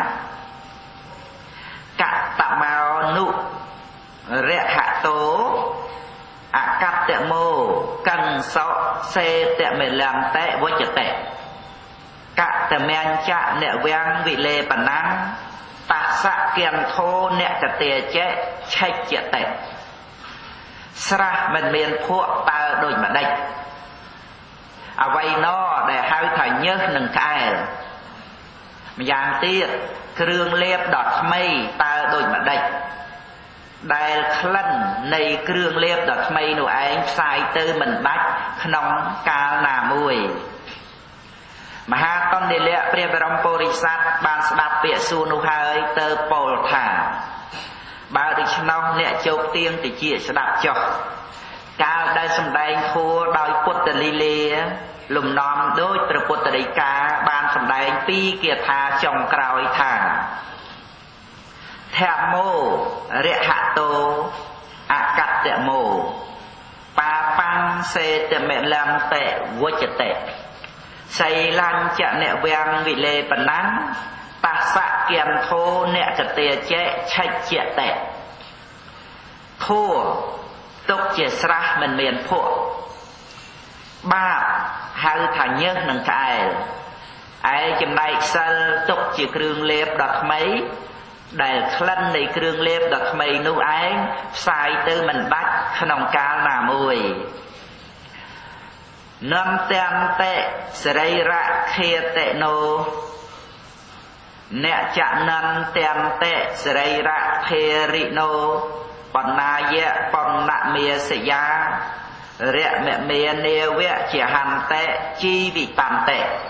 កតមោនុរហតោអកតមោកੰសោសេតមេលន្តេវចតេកតមញ្ចៈនវាំងវិលេបណាំតសគិនធោអ្នកកតេចេឆិច្ចតេស្រះមិនមានភក់តើដូចម្ដេចអ្វីណោដែលហៅថាញើសនឹងក្អែលម្យ៉ាងទៀតគ្រឿងលាបដ៏ថ្មីតើដូចម្ដេចដែលក្លិននៃគ្រឿងលាបដ៏ថ្មីនោះឯងផ្សាយទៅមិនដាច់ក្នុងកាលណាមួយមហាតន្តិលក្ខព្រះបរមពុរិស័ទបានស្ដាប់ពាក្យសួរនោះហើយទៅពោលថាបើដូច្នោះអ្នកជោគទៀងតិចស្ដាប់ចុះកាលដែលសម្ដែងធម៌ដោយពុទ្ធលីលាលំនាំដោយព្រះពុទ្ធដីកាបានសម្ដែងពីគាថាចុងក្រោយថាធម្មោរហតោអកតមោបាបាំងសេតមេលន្តេវចតេសីលញ្ចនវាំងវិលេបណាំតសគិនធោអ្នកកតេចេឆិច្ចតេធោទុកជាស្រះមិនមានភក់បាបហៅថាញើសនឹងក្អែលឯចំណែកសិលទុកជាគ្រឿងលេបដ៏ថ្មីដែលក្លិននៃគ្រឿងលេបដ៏ថ្មីនោះឯង ផ្សាយទៅមិនដាច់ក្នុងកាលណាមួយ nâng tên tệ srei ra khê tệ nô nẹ chạ nâng tên tệ srei ra khê rị nô bọn na yẹ bọn nạ mìa sẽ giá rẹ mẹ mìa nê vẹ chỉ hàn tệ chi vị tàn tệ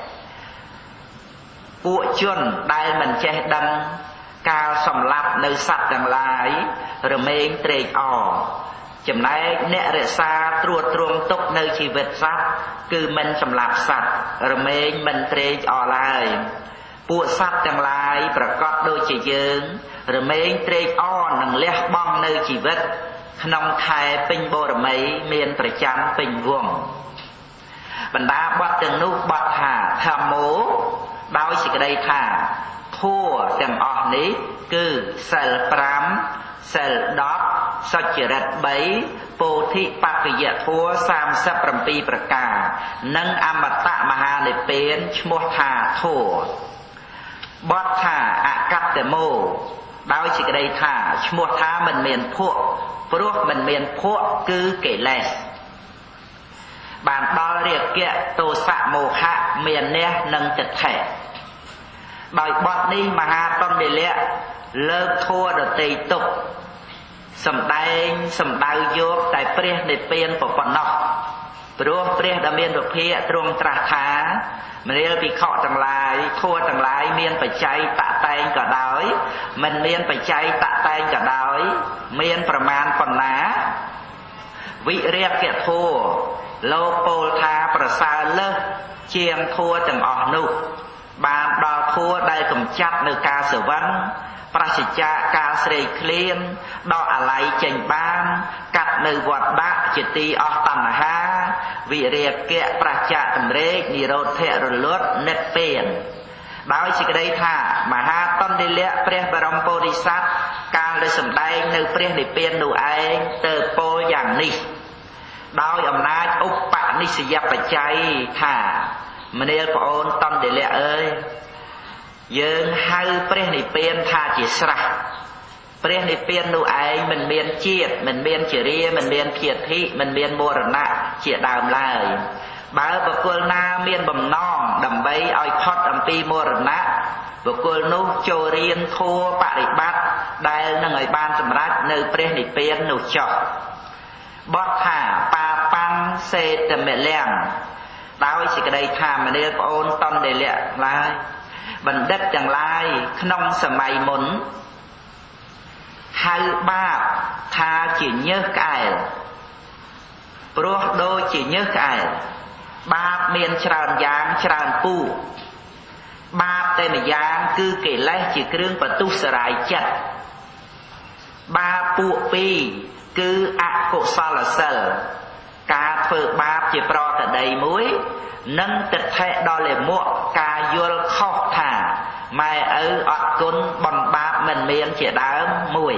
ពួកជនដែលមិនចេះដឹងការសម្លាប់នៅសត្វទាំងឡាយរមែងត្រេកអរចំណែកអ្នករក្សាត្រួតត្រងទុកនៅជីវិតសត្វគឺមិនសម្លាប់សត្វរមែងមិនត្រេកអរឡើយពួកសត្វទាំងឡាយប្រកបដូចជាយើងរមែងត្រេកអរនឹងលះបង់នៅជីវិតក្នុងខែពេញបូរមីមានប្រចាំពេញវង្សបណ្ដាបទទាំងនោះបទថាធម្មោដោយសេចក្តីថាធัวទាំងអស់នេះគឺសិលប្រាំសិលដប់សុចរិតបីពោធិបក្ខយធัวសាមសិបប្រាំពីរប្រការនិងអមតៈមហានិព្វានឈ្មោះថាធัวបទថាអកតមោដោយសេចក្តីថាឈ្មោះថាមិនមានភក់ព្រោះមិនមានភក់គឺកិលេសបានដល់រាគៈទោសៈមោហៈមានះនិងទិដ្ឋិដោយបទនេះមហាតណ្ឌិលៈលើកធัวដតីទុកសម្ដែងសម្ដៅយកតែព្រះនិព្វានប៉ុណ្ណោះព្រោះព្រះដ៏មានពភាកទ្រង់ត្រាស់ថាមនាលភិក្ខុទាំងឡាយធัวទាំងឡាយមានបច្ច័យតតែងក៏ដោយមិនមានបច្ច័យតតែងក៏ដោយមានប្រមាណប៉ុណ្ណាវិរិយកធัวលោកពោលថាប្រសើរលើសជាងធัวទាំងអស់នោះបានដល់ធัวដែលកំចាត់នៅការស្រវឹងប្រសិជ្ជៈការស្រេកឃ្លានដកអាល័យចេញបានកាត់នៅវត្តដាក់ជាទីអស់តណ្ហាវិរិយកៈប្រច្ចាតម្រេកនិរោធៈរលត់និព្វានដោយសេចក្តីថាមហាតណ្ឌិលៈព្រះបរមពោធិសត្វកាលដែលសម្ដែងនៅព្រះនិព្វាននោះឯងទៅពោលយ៉ាងនេះដោយអំណាចឧបនិស្សយបច្ច័យថាមនាលប្អូនតណ្ឌិលៈអើយយើងហៅព្រះនិព្វានថាជាស្រះព្រះនិព្វាននោះឯងមិនមានជាតិមិនមានជរាមិនមានភាធិមិនមានមរណៈជាដើមឡើយបើបុគ្គលណាមានបំណងដើម្បីឲ្យផុតអំពីមរណៈបុគ្គលនោះចូលរៀនធัวបរិបត្តិដែលនឹងឲ្យបានសម្រេចនៅព្រះនិព្វាននោះចុះបទថាបាបាំងសេតមិលំដោយសេចក្តីថាមនាលប្អូនតណ្ឌិលៈឡើយបណ្ឌិតទាំងឡាយក្នុងសម័យមុនហៅបាបថាជាញើសក្អែលព្រោះដូចជាញើសក្អែលបាបមានច្រើនយ៉ាងច្រើនពូបាបតែម្យ៉ាងគឺកិលេសជាគ្រឿងបន្ទុះសរាយចិត្តបាបពួកពីរគឺអកុសលសិលការធ្វើបាបជាប្រតដីមួយនិងទិដ្ឋិដល់លាមកការយល់ខុសថាម៉ែឪអត់គុណបនបាបមិនមានជាដើមមួយ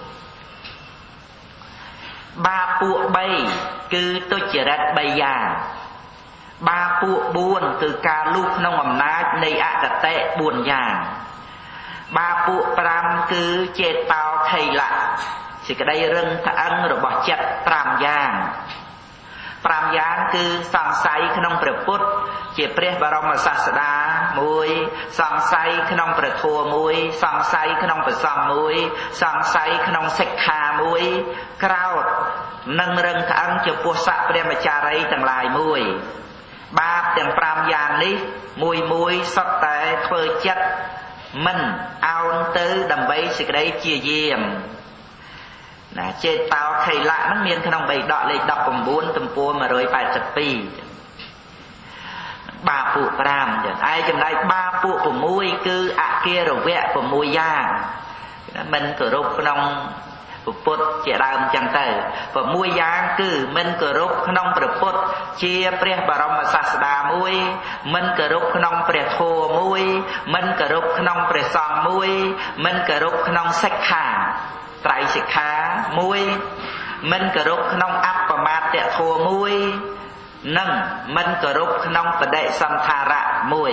បាបពួកបីគឺទុច្ចរិតបីយ៉ាងបាបពួកបួនគឺការលូកក្នុងអំណាចនៃអកតេបួនយ៉ាងបាបពួកប្រាំគឺចេតោខៃលៈសេចក្តីរឹងត្អឹងរបស់ចិត្តប្រាំយ៉ាងប្រាំយ៉ាងគឺសង្ស័យក្នុងព្រះពុទ្ធជាព្រះបរមសាស្តាមួយសង្ស័យក្នុងព្រះធម៌មួយសង្ស័យក្នុងព្រះសង្ឃមួយសង្ស័យក្នុងសិក្ខាមួយក្រោតនិងរឹងត្អឹងចំពោះសក្តិព្រះមច្ចារីទាំងឡាយមួយបាបទាំងប្រាំយ៉ាងនេះមួយមួយសុទ្ធតែធ្វើចិត្តមិនអោនទៅដើម្បីសេចក្តីជាយាមណាចេតោខៃលៈហ្នឹងមានក្នុងបៃដកលេខដប់៩ទំព័រមួយរយប៉ែតសិបពីរបាបពួកប្រាំចឹងឯចំណែកបាបពួក៦គឺអគារវៈ៦យ៉ាងមិនគោរពក្នុងពុទ្ធជាដើមចឹងទៅ៦យ៉ាងគឺមិនគោរពក្នុងព្រះពុទ្ធជាព្រះបរមសាស្តាមួយមិនគោរពក្នុងព្រះធម៌មួយមិនគោរពក្នុងព្រះសង្ឃមួយមិនគោរពក្នុងសិក្ខាត្រៃសិក្ខាមួយមិនគោរពក្នុងអបមាទធម៌មួយនិងមិនគោរពក្នុងបដិសន្ធារៈមួយ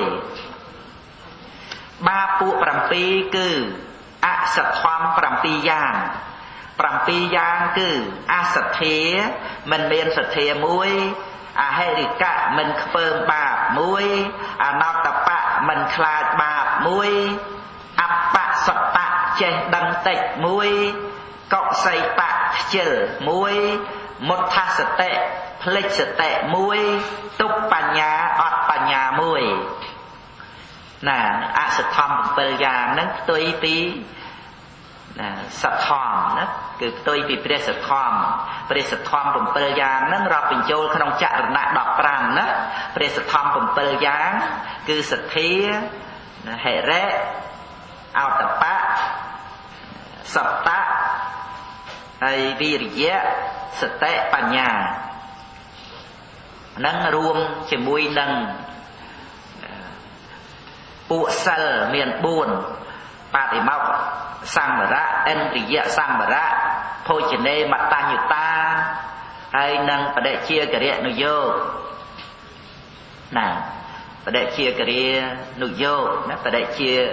បាបពួក៧គឺអសទ្ធំ៧យ៉ាង7យ៉ាងគឺអសទ្ធាមិនមានសទ្ធាមួយ à hệ rì cả mình phơm bạc muối à nọ tập bạ mình khai bạc muối áp bạ sập bạ chê đăng tịch muối cọ xây bạ chữ muối một tha sật tệ plek sật tệ muối tục bà nhà ọt bà nhà muối nè ạ sật thom bờ già nâng tôi tí sật thom đó cứ tôi bị bê sật thom bê sật thom bùm bờ già nâng rọp bình châu không chạ rừng nạ đọc ràng đó bê sật thom bùm bờ già cứ sật thía hệ rẽ ao tập bác sập tá hay vi rìa sật tệ bà nhà nâng ruộng chỉ mùi nâng bộ sal miền buồn bà thì mọc sang mà ra en rìa sang mà ra thôi chỉ nê mặt ta như ta hay nâng bà đệ chia cái rịa nụ vô nè bà đệ chia cái rịa nụ vô bà đệ chia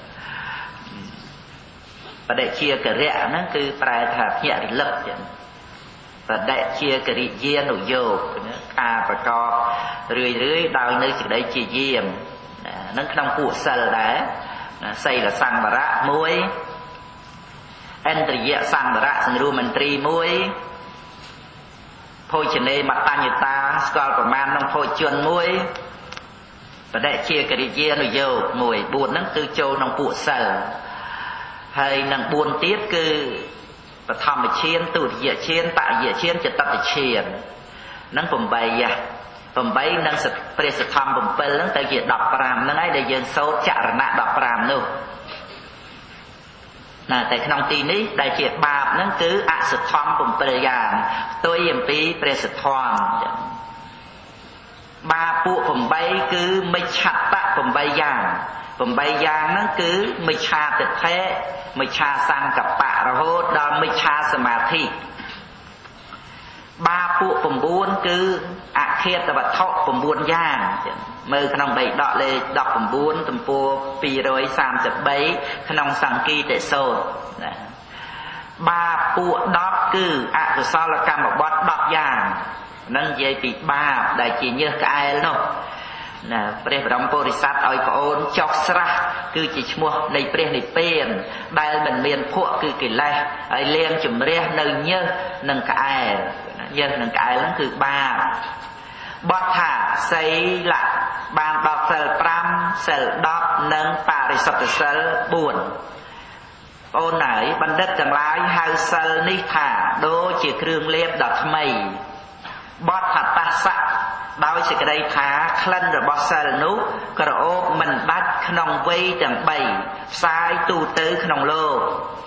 bà đệ chia cái rịa nó cứ bài thạp nhẹ thì lập và đệ chia cái rịa dìa nụ vô à bà có rưỡi rưỡi đào nơi chỉ đấy chỉ dìa nó không cụ sờ đá xây là sang bà rạ muối en rìa sang bà rạ sang ru mình tri muối thôi chỉ nê mặt ta như ta scroll của man nông thôi chuồn muối và đệ chia cái rịa dìa nụ vô mùi buồn nó cứ châu nông cụ sờ hay nâng buồn tiết cứ và thầm một chiên tụt dịa chiên tại dịa chiên cho tập chiên nâng bùm bày à bùm bày nâng sật bê sật thầm bùm bê nâng tới dịa đọc ràm nâng ấy để dân sâu chạ ra nạ đọc ràm nụ nè tại nông tì ní đại chiết bạp nâng cứ ạ sật thầm bùm bê giàn tôi yếm bí bê sật thầm ba phụ bùm bày cứ mấy chặt tạ bùm bày giàn bùm bay giang nó cứ mây cha tịch thế mây cha sang cặp bạ rồi hốt đó mây cha samadhi ba phụ bùm buôn cứ ạ khiết là vật thọ bùm buôn giang mơ khăn ông bày đọ lê đọc bùm buôn tùm pô pi rồi sam chập bấy khăn ông sang kỳ tệ sô ba phụ đọc cứ ạ của sao là cam một bót đọc giang nâng dây bị ba đại chỉ nhớ cái ai đâu nè,ព្រះបរមពុរិស័ទឲ្យប្អូនចោះស្រះគឺជាឈ្មោះនៃព្រះនិព្វានដែលមិនមានភក់គឺកិលេសហើយលៀងជំរះនៅញើសនិងក្អែលញើសនិងក្អែលហ្នឹងគឺបាបបទថាសីលៈបានដល់សិលប្រាំសិលដប់និងបរិសុទ្ធសិលបួនបងអូនហើយបណ្ឌិតទាំងឡាយហៅសិលនេះថាដូចជាគ្រឿងលាបដ៏ថ្មីបទថាតស្សៈដោយសេចក្តីថាក្លិនរបស់សិលនោះក្រអូបមិនដាច់ក្នុងវ័យទាំងបីផ្សាយទូទៅក្នុងលោក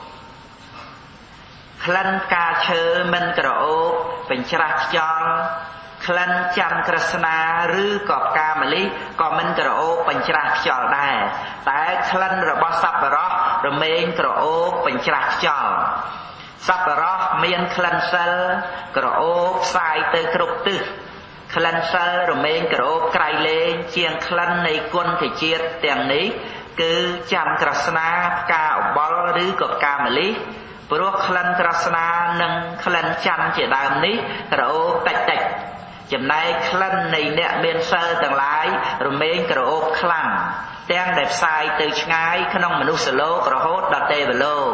ក្លិនផ្កាឈើមិនក្រអូបបញ្ច្រាស់ខ្យល់ក្លិនច័ន្ទក្រស្នាឬក៏ផ្កាម្លិះក៏មិនក្រអូបបញ្ច្រាស់ខ្យល់ដែរតែក្លិនរបស់សប្បុរសរមែងក្រអូបបញ្ច្រាស់ខ្យល់សប្បុរសមានក្លិនសិលក្រអូបផ្សាយទៅគ្រប់ទិសក្លិនសិលរមែងក្រអូបក្រៃលែងជាងក្លិននៃគុណធជាតិទាំងនេះគឺច័ន្ទក្រស្នាផ្កាអបលឬក៏ផ្កាម្លិះព្រោះក្លិនក្រស្នានិងក្លិនច័ន្ទជាដើមនេះក្រអូបតិចតិចចំណែកក្លិននៃអ្នកមានសិលទាំងឡាយរមែងក្រអូបខ្លាំងទាំងដែលផ្សាយទៅឆ្ងាយក្នុងមនុស្សលោករហូតដល់ទេវលោក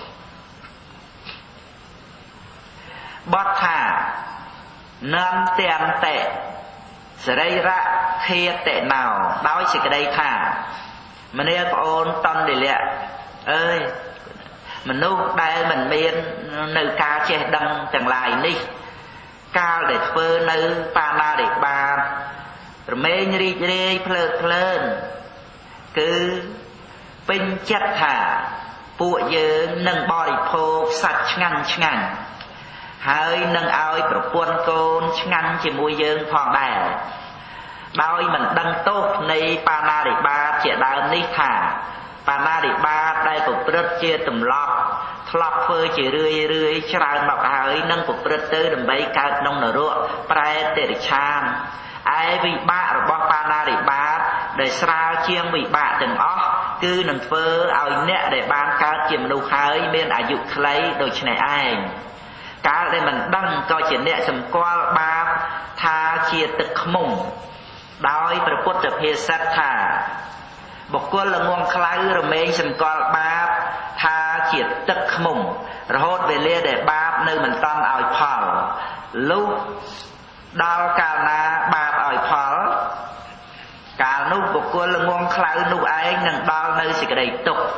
បទថានំទាំងតេសរីរៈធាតេណោដោយសេចក្តីថាមនាប្អូនតន្តិលៈអើយមនុស្សដែលមិនមាននៅការចេះដឹងទាំងឡាយនេះកាលដែលធ្វើនៅបាណារិបាតរមែងរីករាយភ្លើតភ្លើនគឺពេញចិត្តថាពួកយើងនឹងបរិភោគសាច់ឆ្ងាញ់ឆ្ងាញ់ហើយនឹងឲ្យប្រពន្ធកូនឆ្ងាញ់ជាមួយយើងផងដែរដោយមិនដឹងទោសនៃបាណារិបាតជាដើមនេះថាបាណារិបាតដែលប្រព្រឹត្តជាទម្លាប់ធ្លាប់ធ្វើជារឿយរឿយច្រើនមកហើយនឹងប្រព្រឹត្តទៅដើម្បីកើតក្នុងនរកប្រែតតិរិឆានឯវិបាករបស់បាណារិបាតដែលស្រាលជាងវិបាកទាំងអស់គឺនឹងធ្វើឲ្យអ្នកដែលបានកើតជាមនុស្សហើយមានអាយុខ្លីដូចនេះឯងកាលដែលមិនដឹងក៏ជាអ្នកសម្គាល់បាប tha chia tực mùng đóiประពុទ្ធភាសិតថាបុគ្គលល្ងងខ្លៅរមែងសម្គាល់បាបថាជាទឹកខ្មុំរហូតវេលាដែលបាបនៅមិនតាន់ឲ្យផលលុះដល់កាលណាបាបឲ្យផលកាលនោះបុគ្គលល្ងងខ្លៅនោះឯងនឹងដល់នៅសេចក្តីទុក្ខ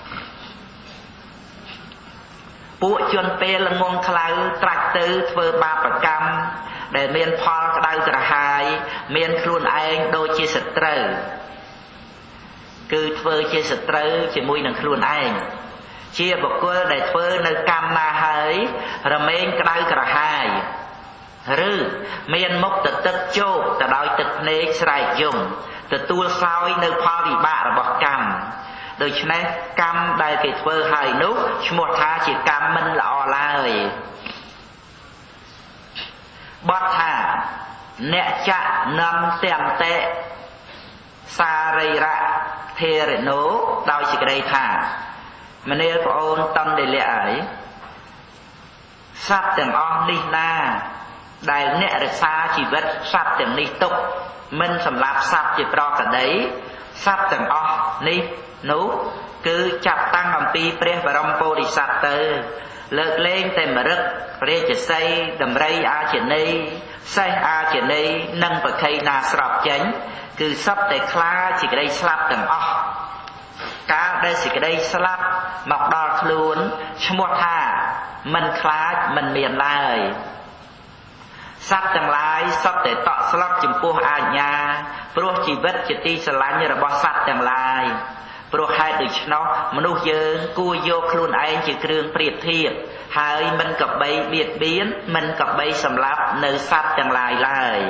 ពួកជនពេលល្ងងខ្លៅត្រាច់ទៅធ្វើបាបកម្មដែលមានផលក្តៅក្រហាយមានខ្លួនឯងដូចជាសត្រូវគឺធ្វើជាសត្រូវជាមួយនឹងខ្លួនឯងជាបុគ្គលដែលធ្វើនៅកម្មណាហើយរមែងក្តៅក្រហាយឬមានមុខទៅទឹកជោកទៅដោយទឹកភ្នែកស្រែកយំទទួលសោយនៅផលវិបាករបស់កម្មដូច្នេះកម្មដែលគេធ្វើហើយនោះឈ្មោះថាជាកម្មមិនល្អឡើយបទថាអ្នកចៈនំទាំងតេសារីរៈធេរណូដោយសេចក្តីថាមនាលប្អូនតន្តិលៈអើយសត្វទាំងអស់នេះណាដែលអ្នករក្សាជីវិតសត្វទាំងនេះទុកមិនសម្លាប់សត្វជាប្រកដីសត្វទាំងអស់នេះនោះគឺចាប់តាំងអំពីព្រះបរមពោធិសត្វទៅលើកលែងតែមរឹករាជសីដំរីអាជនីសេះអាជនីនិងបក្ខីណាស្របចេញគឺសពតែខ្លាចសេចក្តីស្លាប់ទាំងអស់កាលដែលសេចក្តីស្លាប់មកដល់ខ្លួនឈ្មោះថាមិនខ្លាចមិនមានឡើយសត្វទាំងឡាយសពតែតក់ស្លុតចំពោះអាជ្ញាព្រោះជីវិតជាទីស្រឡាញ់របស់សត្វទាំងឡាយព្រោះហេតុដូច្នោះមនុស្សយើងគួរយកខ្លួនឯងជាគ្រឿងប្រៀបធៀបហើយមិនកបីបៀតបៀនមិនកបីសម្លាប់នៅសត្វទាំងឡាយឡើយ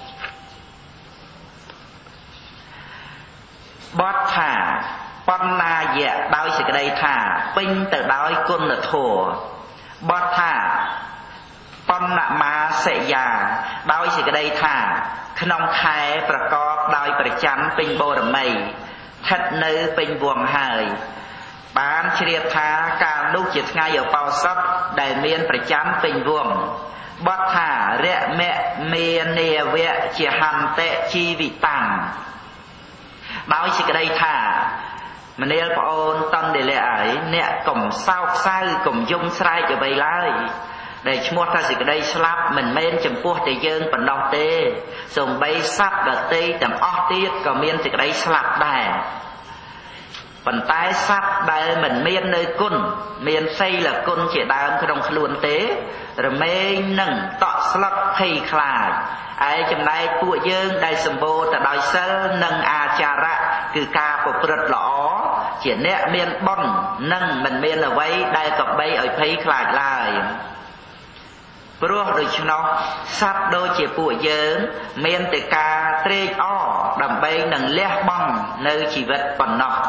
បទថាបណ្ណាយៈដោយសេចក្តីថាពេញទៅដោយគុណធម៌បទថាបណ្ណមាសិយាដោយសេចក្តីថាក្នុងខែប្រកបដោយប្រច័ណ្ឌពេញបូរមីស្ថិតនៅពេញវង្សហើយបានជ្រាបថាកាលនោះជាថ្ងៃឧបោសថដែលមានប្រច័ណ្ឌពេញវង្សបទថារៈមៈមេនាវៈជាហន្តៈជីវិតាំងដោយសេចក្តីថាមនាលប្អូនតន្តិលៈអើយអ្នកកុំសោកសៅកុំយំស្រែកអ្វីឡើយដែលឈ្មោះថាសេចក្តីស្លាប់មិនមែនចំពោះតែយើងប៉ុណ្ណោះទេសូម្បីសត្វដទៃទាំងអស់ទៀតក៏មានសេចក្តីស្លាប់ដែរប៉ុន្តែសត្វដែលមិនមាននៅគុណមានសីលគុណជាដើមក្នុងខ្លួនទេរមែងនឹងតក់ស្លុតភ័យខ្លាចឯចំណែកពួកយើងដែលសម្បូរទៅដោយសិលនិងអាចារៈគឺការប្រព្រឹត្តល្អជាអ្នកមានបុណ្យនិងមិនមានអ្វីដែលកបីឲ្យភ័យខ្លាចឡើយព្រោះដូច្នោះសត្វដូចជាពួកយើងមានតែការត្រេកអរដើម្បីនឹងលះបង់នៅជីវិតប៉ុណ្ណោះ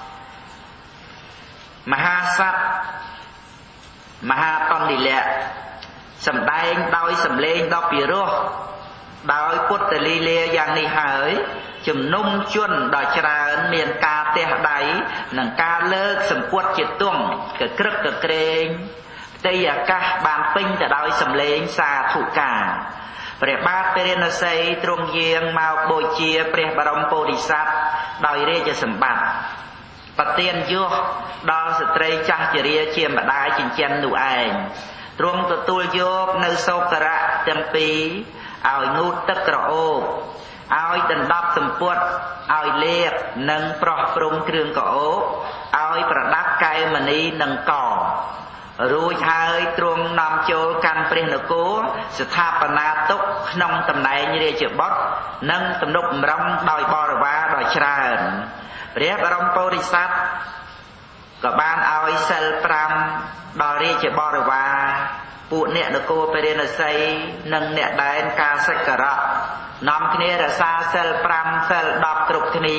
មហាសត្វមហាតន្តិលៈសម្ដែងដោយសម្លេងដ៏ពិរោះដោយពុទ្ធលីលាយ៉ាងនេះហើយជំនុំជនដ៏ច្រើនមានការទះដៃនិងការលើកសម្ពុតជាទង់កក្រឹកកក្រែងផ្ទៃអាកាសបានពេញទៅដោយសម្លេងសាធុការព្រះបាទពារាណសីទ្រង់យាងមកបូជាព្រះបរមពោធិសត្វដោយរាជសម្បត្តិប្រទានយោះដល់ស្ត្រីចាស់ជរាជាម្ដាយចិញ្ចឹមនោះឯងទ្រង់ទទួលយកនៅសោករៈទាំងពីរឲ្យងូតទឹកក្រអូបឲ្យដណ្ដប់សម្ពុតឲ្យលេបនិងប្រោះព្រំគ្រឿងក្រអូបឲ្យប្រដាប់កែវមណីនិងករួចហើយទ្រង់នាំចូលកាន់ព្រះនគរស្ថាបនាទុកក្នុងតំណែងរាជបុត្រនិងទំនុកបំរុងដោយបរិវារដ៏ច្រើនព្រះបរមពោធិសត្វក៏បានឲ្យសិលប្រាំដល់រាជបរិវារពួកអ្នកនគរពារាណសីនិងអ្នកដែនកាសិករៈនាំគ្នារក្សាសិលប្រាំសិលដប់គ្រប់គ្នា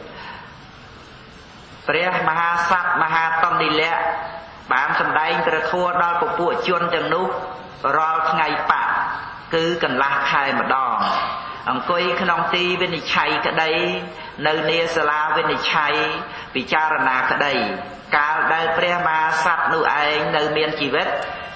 ព្រះមហាសត្វមហាតន្តិលៈបានសម្ដែងព្រះធម៌ដល់ពពួកជនទាំងនោះរាល់ថ្ងៃបៈគឺកន្លះខែម្ដងអង្គុយក្នុងទីវិនិច្ឆ័យក្តីនៅនាសាលាវិនិច្ឆ័យពិចារណាក្តីកាលដែលព្រះមហាសត្វនោះឯងនៅមានជីវិត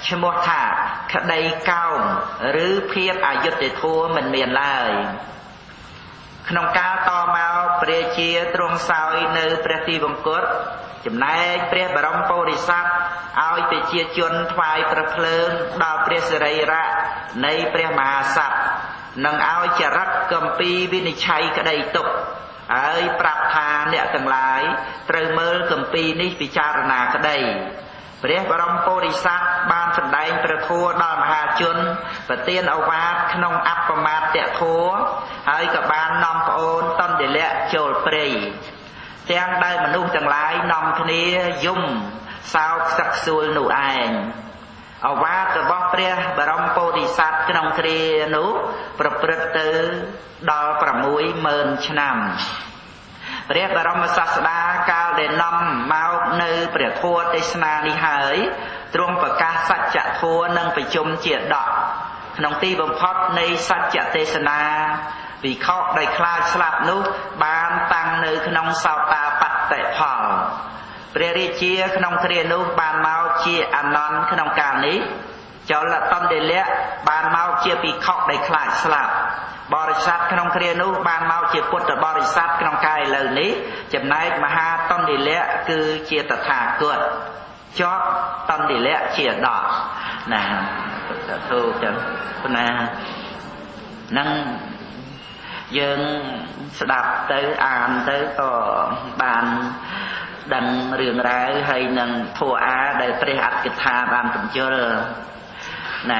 ឈ្មោះថាក្តីកោងឬភាពអយុត្តិធម៌មិនមានឡើយក្នុងកាលតមកព្រះជាទ្រង់សោយនៅព្រះទីវង្គតចំណែកព្រះបរមពុរិស័ទឲ្យប្រជាជនថ្វាយព្រះភ្លើងដល់ព្រះសិរីរៈនៃព្រះមហាក្សត្រនិងឲ្យចរិតគម្ពីរវិនិច្ឆ័យក្តីទុក្ខហើយប្រាប់ថាអ្នកទាំងឡាយត្រូវមើលគម្ពីរនេះពិចារណាក្តីព្រះបរមពុរិស័ទបានសម្ដែងព្រះធម៌ដល់មហាជនប្រទានឱវាទក្នុងអបមាទធម៌ហើយក៏បាននាំប្អូនតន្តិលៈចូលព្រៃទាំងដែលមនុស្សទាំងឡាយនាំគ្នាយំសោកសឹកសួលនោះឯងឱវាទរបស់ព្រះបរមពុរិស័ទក្នុងគ្រានោះប្រព្រឹត្តទៅដល់6ម៉ឺនឆ្នាំព្រះបរមសាស្តាកាលដែលនាំមកនៅព្រះធម៌ទេសនានេះហើយទ្រង់ប្រកាសសច្ចធម៌និងប្រជុំជាដកក្នុងទីបំផុតនៃសច្ចទេសនាវិខដោយខ្លាចស្លាប់នោះបានតាំងនៅក្នុងសោតាបត្តិផលព្រះរាជាក្នុងគ្រានោះបានមកជាអានន្ទក្នុងកាលនេះចលតន្តិលៈបានមកជាភិក្ខុដែលខ្លាចស្លាប់បរិស័ទក្នុងគ្រានោះបានមកជាពុទ្ធបរិស័ទក្នុងកាលឥឡូវនេះចំណែកមហាតន្តិលៈគឺជាតថាគតជាប់តន្តិលៈជាដកណាធូរចឹងណានឹងយើងស្ដាប់ទៅអានទៅក៏បានដឹងរឿងរ៉ាវហើយនឹងធម៌អាដែលព្រះអត្តកថាបានបញ្យល់ណា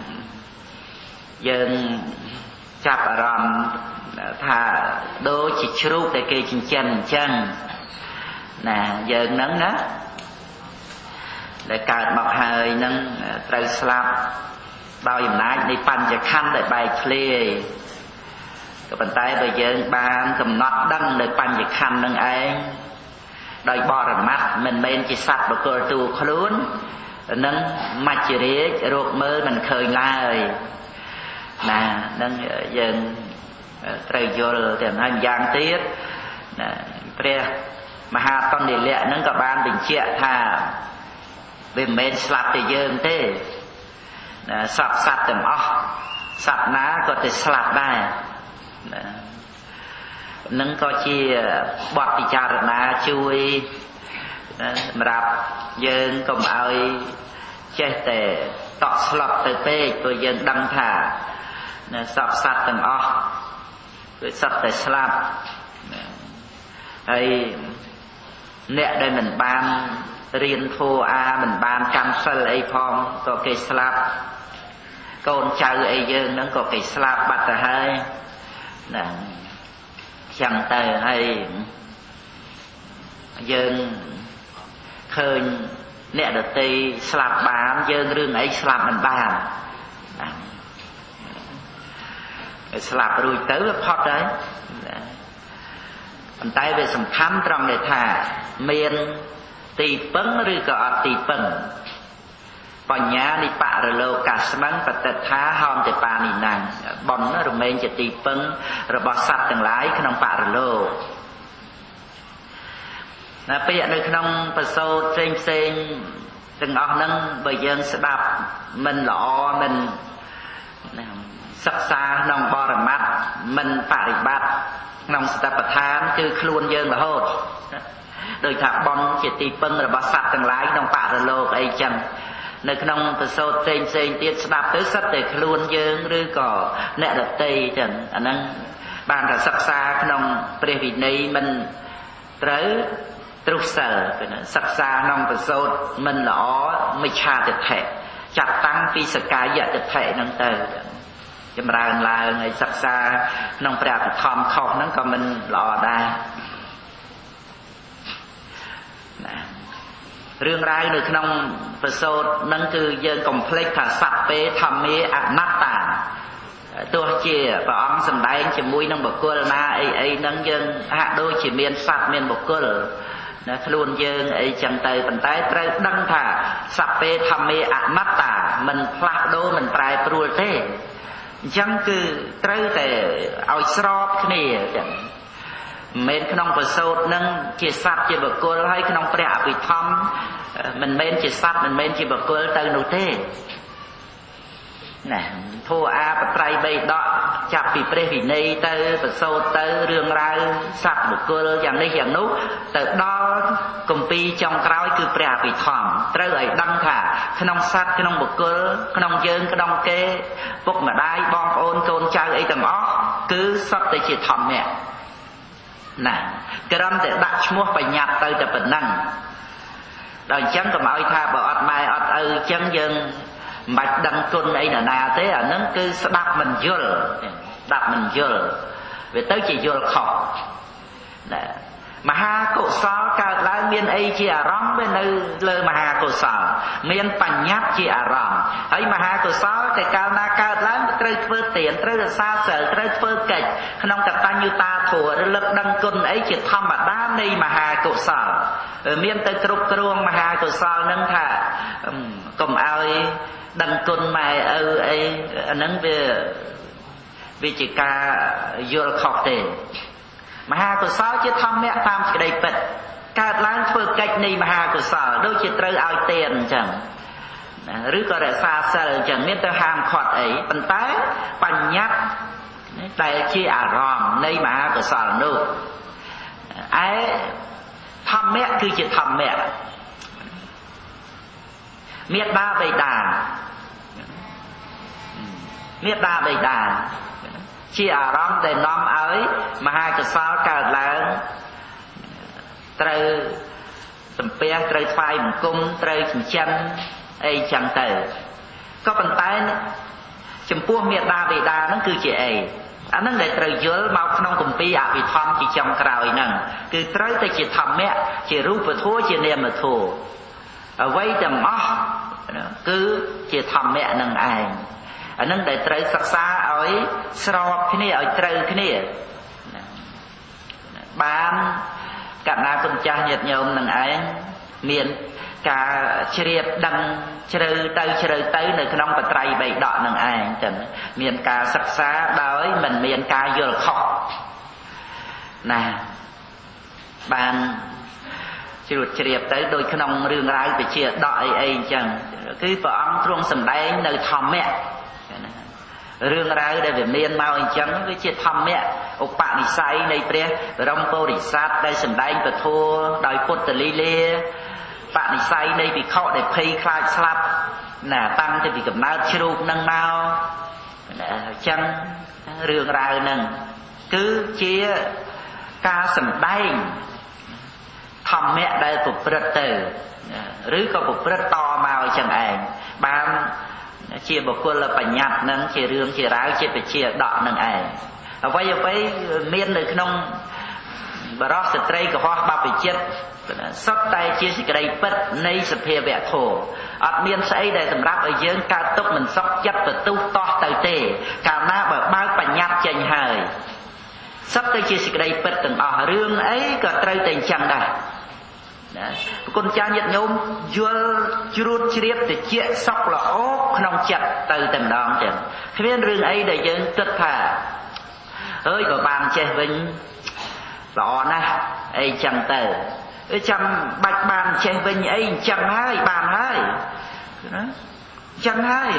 យើងចាប់អារម្មណ៍ថាដូចជាជ្រូកដែលគេចិញ្ចឹមអញ្ចឹងណាយើងហ្នឹងណាដែលកើតមកហើយនឹងត្រូវស្លាប់ដោយអំណាចនៃបញ្ចខណ្ឌដែលបែកធ្លាយក៏ប៉ុន្តែបើយើងបានកំណត់ដឹងនៅបញ្ចខណ្ឌនឹងឯងដោយបរមត្ថមិនមែនជាសត្វបកលតួខ្លួននឹងមច្ចរាជរកមើលមិនឃើញឡើយណានឹងយើងត្រូវយល់តែហើយយ៉ាងទៀតណាព្រះមហាតន្តិលៈនឹងក៏បានបញ្ជាក់ថាវាមិនមែនស្លាប់តែយើងទេណាសត្វសត្វទាំងអស់សត្វណាក៏ទៅស្លាប់ដែរណានឹងក៏ជាបទពិចារណាជួយសម្រាប់យើងកុំឲ្យចេះតែតក់ស្លុតទៅពេកព្រោះយើងដឹងថាសពសត្វទាំងអស់គឺសត្វតែស្លាប់ហើយអ្នកដែលមិនបានរៀនធម៌អាមិនបានកាន់សិលអីផងក៏គេស្លាប់កូនចៅអីយើងហ្នឹងក៏គេស្លាប់បាត់ទៅហើយណាចឹងទៅហើយយើងឃើញអ្នកដទៃស្លាប់បានយើងរឿងអីស្លាប់មិនបានស្លាប់រួចទៅវាផុតហើយប៉ុន្តែវាសំខាន់ត្រង់ដែលថាមានទីពឹងឬក៏អត់ទីពឹងបញ្ញានិបរលោកាស្មੰបតិថាហោមទេបានិណាំងបនរមែងជាទីពឹងរបស់សត្វទាំងឡាយក្នុងបរលោកណាពាក្យនៅក្នុងប្រសូតផ្សេងផ្សេងទាំងអស់ហ្នឹងបើយើងស្ដាប់មិនល្អមិនសិក្សាក្នុងបរមត្ថមិនបរិបត្តិក្នុងសតិប្បដ្ឋានគឺខ្លួនយើងរហូតដោយថាបនជាទីពឹងរបស់សត្វទាំងឡាយក្នុងបរលោកអីចឹងនៅក្នុងប្រសូតផ្សេងផ្សេងទៀតស្ដាប់ទៅសិតតែខ្លួនយើងឬក៏អ្នកដទៃចឹងអាហ្នឹងបានតែសិក្សាក្នុងព្រះវិន័យមិនត្រូវទ្រុសិលសិក្សាក្នុងប្រសូតមិនល្អមិច្ឆាទិដ្ឋិចាត់តាំងពីសកាយទិដ្ឋិហ្នឹងទៅចម្រើនឡើងហើយសិក្សាក្នុងព្រះអភិធម្មខុសហ្នឹងក៏មិនល្អដែរណារឿងរ៉ាវនៅក្នុងប្រសូតហ្នឹងគឺយើងកុំភ្លេចថាសត្វពេធម្មេអនត្តាទោះជាព្រះអង្គសម្ដែងជាមួយនឹងបុគ្គលណាអីអីហ្នឹងយើងហាក់ដូចជាមានសត្វមានបុគ្គលណាខ្លួនយើងអីចឹងទៅប៉ុន្តែត្រូវដឹងថាសត្វពេធម្មេអនត្តាមិនផ្លាស់ប្ដូរមិនប្រែប្រួលទេអញ្ចឹងគឺត្រូវតែឲ្យស្របគ្នាចឹង men khong bờ sốt nâng chia sát chia bờ côn hay khong bè bị thom mình men chia sát mình men chia bờ côn từ nụ tê nè thua a bật trai bay đọ chạp bị pre vì này từ bờ sốt từ rương ra sát bờ côn dạng này dạng nút từ đó công ty trong cõi cứ bè bị thom từ ấy đăng thả khong sát khong bờ côn khong dương khong kê bốc mà đai bom ôn côn chơi ấy tầm ó cứ sắp tới chỉ thom mẹ nè cái đó để đặt mua phải nhặt từ từ bình năng rồi chẳng có mọi tha bảo ọt mai ọt ư chẳng dừng bạch đăng côn ấy là nào thế à nó cứ đạp mình vô đạp mình vô về tới chỉ vô khóc nè mà ha cổ sao cả lá miên ấy chỉ à rong bên nơi lơ mà ha cổ sao miên bành nhát chỉ à rong ấy mà ha cổ sao thì cao na cao lá trời phơi tiền trời xa sợ trời phơi kịch không cả ta như ta thua lực đăng côn ấy chỉ thăm mà đá này mà ha cổ sao miên tới trục truông mà ha cổ sao nâng thả cùng ai đăng côn mày ư ấy nâng về vì chỉ ca vô khóc tiền mà ha cổ sao chứ thăm mẹ tam cái đây bật cả láng phơi cách này mà ha cổ sao đôi chỉ trời ao tiền chẳng rứa có để xa sợ chẳng biết tới hàng khọt ấy bần tái bành nhát tại chi à ròm này mà ha cổ sao nữa ấy thăm mẹ cứ chỉ thăm mẹ miết ba bầy đàn miết ba bầy đàn chi à rong để nom ấy mà hai cái sao cả là trời tầm pe trời phai một cung trời chân ấy chẳng tử có bàn tay chấm pua miệt đa về đa nó cứ chị ấy anh nó để trời dối mau không cùng pi à bị thom chỉ trong cào nè cứ trời tới chỉ thầm mẹ chỉ rú vừa thua chỉ niệm mà thua ở vây tầm ó cứ chỉ thầm mẹ nâng ai anh nó để trời sắc xa ấy sọp cái này ở trời cái này ban cả na con cha nhiệt nhôm nâng ai miền cả triệt đằng chơi tới chơi tới nơi trong bờ trai bày đọ nâng ai chẳng miền cả sắc xa đói mình miền cả vô khóc nè ban triệt triệt tới đôi trong rương rái bị chia đọi ấy chẳng cứ vợ ông trung sầm đáy nơi thầm mẹ rương rái đây về miền mau chẳng với chia thầm mẹ ốc bạn đi say này pre rong po đi sát đây sầm đáy và thua đòi phốt từ li lê bạn say đây bị khọ để pay khai slap nè tăng thì bị cầm nát chịu nâng mau chân rương rào nâng cứ chia ca sầm đáy thầm mẹ đây phục rất từ rứ có phục rất to màu chẳng ảnh ban chia một quân là phải nhặt nâng chia rương chia ráo chia phải chia đọ nâng ảnh ở vậy với miền được nông bà đó sẽ trây của hoa bà phải chết sắp tay chia sẻ cái đây bất nay sẽ phê vẽ thổ ở miền xây đây tầm ráp ở dưới cao tốc mình sắp chất và tu to tới tề cao na bởi bao bà nhạt chành hời sắp tay chia sẻ cái đây bất từng ở rương ấy có trây tình chẳng đây con cha nhiệt nhôm vua chuột chiết thì chia sóc là ốp không chặt từ tầm đó chẳng thế nên rương ấy để dân tất thà ơi có bàn chơi vinh đó nè ấy chẳng tờ ấy chẳng bạch bàn chơi vinh ấy chẳng hai bàn hai chẳng hai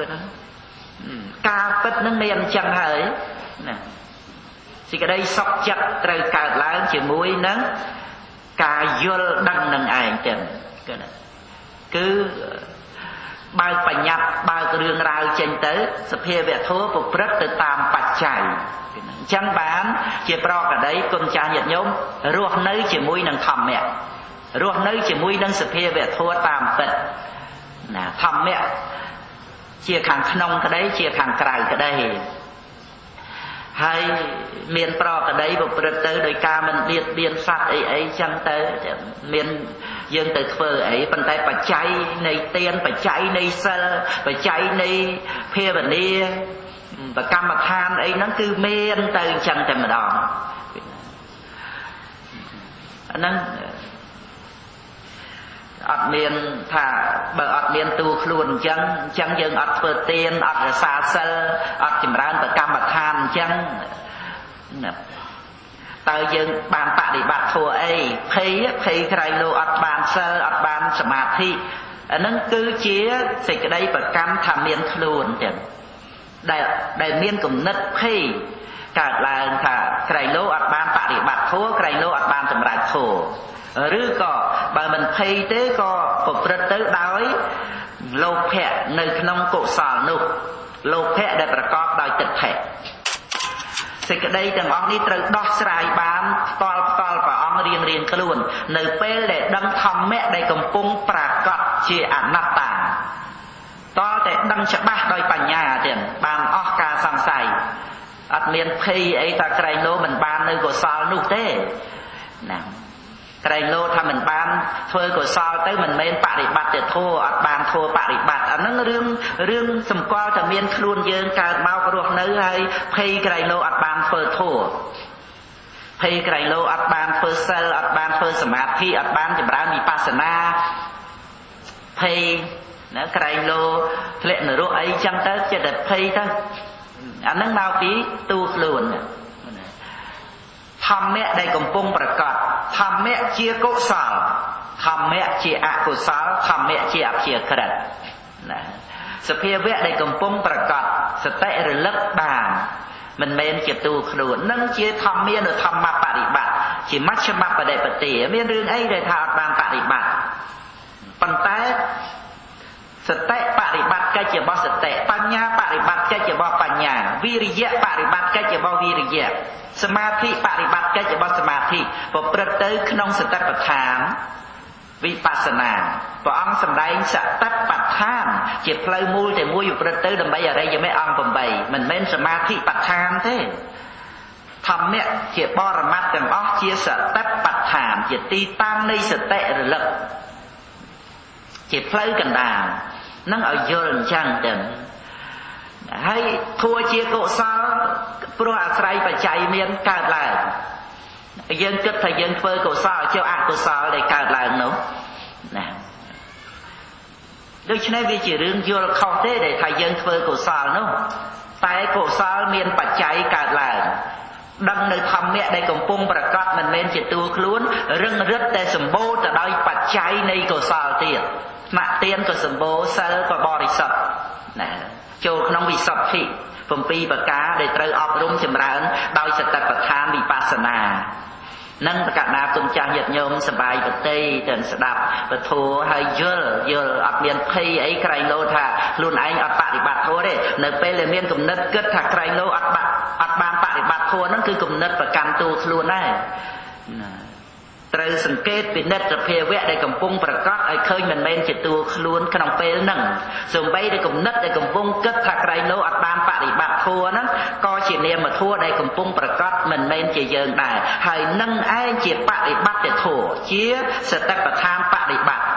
ca bất nâng niệm chẳng hai nè thì cái đây sóc chặt trời cả lá chỉ mũi nắng ca vô đăng nâng ảnh chẳng cứ bao phải nhập bao cái rương rào trên tới sắp hề vẽ thua phục rất từ tam bạch chảy chẳng bán chỉ pro cả đấy con cha nhiệt nhóm ruột nơi chỉ mũi nâng thầm mẹ ruột nơi chỉ mũi nâng sắp hề vẽ thua tam bạch thầm mẹ chia khẳng nông cái đấy chia khẳng cài cái đây hay miền pro ở đây một bữa tới đôi ca mình biên biên sát ấy ấy chẳng tới miền dương từ phơi ấy bàn tay phải cháy này tiền phải cháy này sơ phải cháy này phê và đi và cam mặt than ấy nó cứ miền từ chẳng tới mà đỏ nó ọt miền thà bờ ọt miền tu luôn chẳng chẳng dừng ọt phơi tiền ọt là xa sơ ọt chìm ra bờ cam mặt than chẳng tờ dương bàn bạc đi bạc thua ấy phê phê cái lô ọt bàn sơ ọt bàn sơ mát thị nâng cứ chia thì cái đây và cam thả miên luôn đại đại miên cũng nứt phê cả là cả cái lô ọt bàn bạc đi bạc thua cái lô ọt bàn sơ mát thua rứ có bà mình phê tế có phục rất tới đói lô phẹ nơi nông cổ xào nụ lô phẹ để bà có đòi tịch phẹ thì cái đây từng ông đi từ đo sài bán tol tol và ông riêng riêng cái luôn nơi pe để đâm thầm mẹ đây cầm pung pra cọt chia ảnh nát tàng to để đâm chặt bát đôi bà nhà tiền bàn óc ca sang sài ắt miền phi ấy ta cái lô mình ban nơi cổ xào nụ thế nè cái lô tham mình ban thôi cổ xào tới mình men bạ để bạt để thua ắt ban thua bạ để bạt anh nó riêng riêng sầm qua thằng miền luôn dương cả bao cái ruột nơi hay phi cái lô ắt ban phơi thua phi cái lô ắt ban phơi sel ắt ban phơiสมาธิ ắt ban chậm rãiมีปัสนาphi nó cái lô lệ nửa ruột ấy chẳng tới chỉ để phi thôi anh nó bao phí tu luônทำแม่ได้กำปงประกาศทำแม่เชียกุศลทำแม่เชียอกุศลทำแม่เชียอภิยกฤตนะสภาวะได้กำปงประกาศสติระลึกบางมันเมนเก็บตัวขลุ่นนั่งเชียทำเมียหรือทำมาปฏิบัติชีมัชฌิมาปฏิปติเมียเรื่องไอ้ได้ทำบางปฏิบัติปัญไตสติปฏิบัติก็จะบอกสติปัญญาปฏิบัติก็จะบอกปัญญาวิริยะปฏิบัติก็จะบอกวิริยะสมาธิปฏิบัติก็จะบอกสมาธิพอประเตยขนมสติปัฏฐานวิปัสสนาพออังสำได้สติปัฏฐานเจ็บเพลย์มูลแต่มูลอยู่ประเตยดำใบอะไรยังไม่อังผมใบมันเป็นสมาธิปัฏฐานเท่ทำเนี่ยเจ็บบรมัดกันออกเชียสติปัฏฐานเจ็บตีตั้งในสติระลึกเจ็บเพลย์กันดานั่งเอาโยนช่างเดิมให้ทัวเชียโกซาเพราะอาศัยปัจจัยเมียนการแรงยังคิดถ้ายังเฟอร์โกซาเจ้าอาโกซาได้การแรงเนาะนะโดยเฉพาะวิจิเรื่องโยนเข้าเต้ได้ถ้ายังเฟอร์โกซาเนาะแต่โกซาเมียนปัจจัยการแรงดังในธรรมเนี่ยได้กำปงประกาศมันเมนจิตตัวคลุ้นเรื่องรึดแต่สมบูรณ์แต่ได้ปัจจัยในโกซาเตี้ยมาเตียนก็สมบูรณ์เซลก็บริสุทธิ์นะโจขนมวิสัทธิผมปีปากกาได้เตยออกรุ่มจำเริญโดยสติปัฏฐานวิปัสสนานั่งประกาศนาตุนจางหยัดโยมสบายปฏิเดินสดับปะโถให้เยอะเยอะอัดเมียนพีไอ้ใครโลธาลุนไอ้อัดปฏิบัติโถได้ในเปรเมียนกลุ่มนัดเกิดถ้าใครโลอัดบัตอัดบานปฏิบัติโถนั่นคือกลุ่มนัดประกันตัวลุนได้เตยสังเกตเป็นนัดจะเพเวะได้กำปงประกาศไอ้เคยมันเมนจิตตัวลุนขนมเปรนั่งส่งไปได้กลุ่มนัดได้กำปงเกิดถ้าใครโลอัดบานปฏิบัติโถนั้นก็เฉียนเนียมาโถได้กำปงประกาศมันเมนจะเยิงได้ให้นั่งไอ้เจียปฏิบัติแต่โถเชี่ยสติปัฏฐานปฏิบัติ